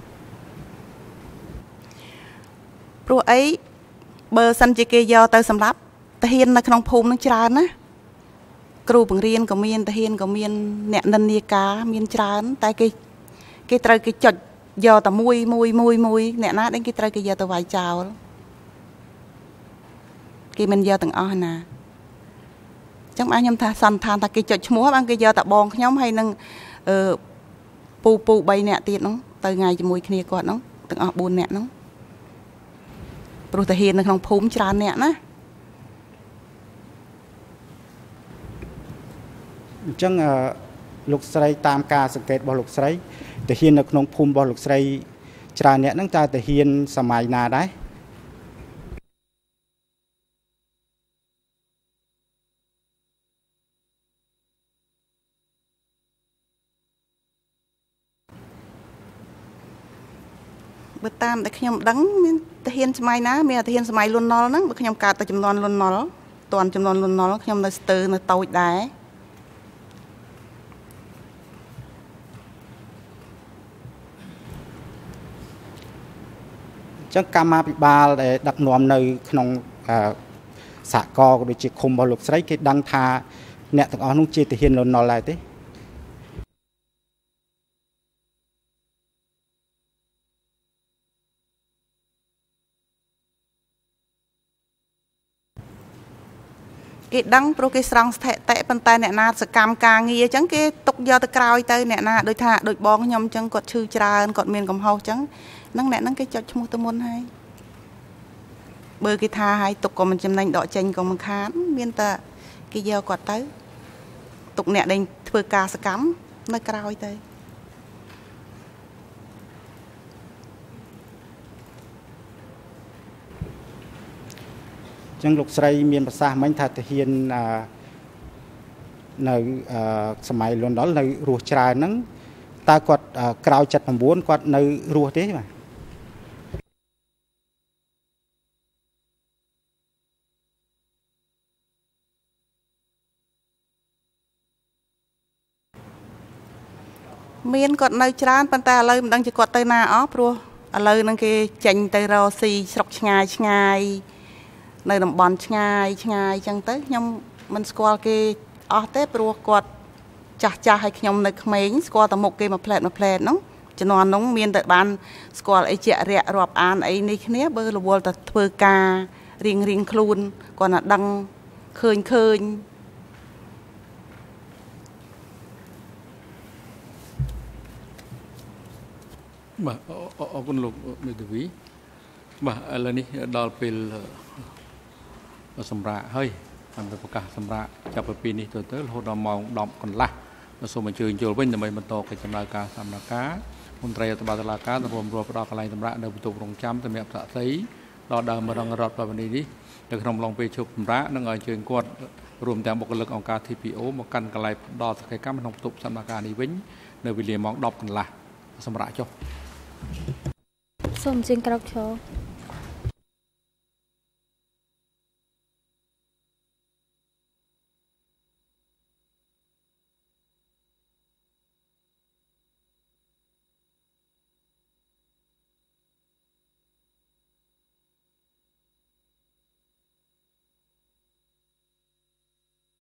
pro ấy bờ sân chỉ kia do tới xâm lạp ta hiền là nông phum nó trán á cรูbằng riêng của miền ta hiền của miền nẹn nân nia cá miền trán tại cái cái trời cái chọt giờ ta mui mui mui mui nẹn á đến cái trời cái giờ ta vài chào cái mình giờ từng o nè trong anh nhâm tha săn than ta cái chọt múa ăn cái giờ ta bòn nhóm hay nâng pu pu bay nẹn tiền nó từ ngày mui kia còn nó từng o buồn nẹn nó rồi ta hiền là nông phum trán nẹn á chẳng lục sấy tam ca sự kiện bảo lục sấy thể hiện được nông phum bảo lục sấy trà nhẹ năng ta thể hiện sầm mai na đấy bữa tam để khi nhom đắng thể hiện sầm mai na mình thể hiện sầm mai luôn nó nắng bữa khi nhom cả ta chấm non luôn nó toàn chấm non luôn nó khi nhom nó từ nó tàu đá chẳng cam ma bị ba để đặt nòm nơiក្នុងxã co đối với khung bảo lục sấy cái đăng tha nẹt từng ông chia thể hiện luôn nó lại thế cái đăng pro cái sòng tệ tệ bên tai nẹt na sự cam ca nghi chẳng cái tục giờ từ cào tới nẹt na đôi thà đôi bong nhom chẳng cột chư trà cột miền cầm hậu chẳng năng nẹt năng cái chọt mua tôm môn hay bơi cái tha hay tục còn mình chấm nành đọ chanh còn mình khán miền ta cái giờ quạt tới tục nẹt đành thưa ca sự cắm nó cào tới chẳng lục sấy miền bắc sa mình thật thể hiện nơi sớm mai luôn đó là ruột trà nắng ta quạt cào chặt bằng bốn quạt nơi ruột thế mà miền quạt nơi tràn bàn tay lời mình đang chỉ quạt tay na ó pro lời năng cái chanh tay rau xì sọc ngay ngay nơi đồng bòn ngay ngay chẳng tới nhưng mình squat cái ở tép pro quạt chả chả hay nhom nơi mấy squat tầm một cái mà plate mà plate nó cho nó nóng miền tại ban squat ấy chẹ rẹ rọp an ấy ní khné bơ là vô ta thưa ca riêng riêng khuôn còn là đăng khơi khơi mà ở con lục người tử ví mà là ní đào pil sầm rạ hơi làm được cả sầm rạ chập pin ní tới tới hồ đào mỏng đọng còn lá nó số mình chơi chơi với nhà mình mình to cái chầm lá cá sầm lá cá môn trai tầm ba lá cá tầm rùm rùm đào cái này tầm rạ đều tụ rong chăm tầm mẹp sạ thấy đào đào mà đang rọt vào bên này đi được không lòng về chụp rạ nó ngồi chơi quạt rùmแต่một lực ông cá thi pi ô một căn cái này đào cái cá mình không tụ sầm lá cá này vĩnh nơi vì liền mỏng đọng còn lá sầm rạ cho Xôm trên cao cho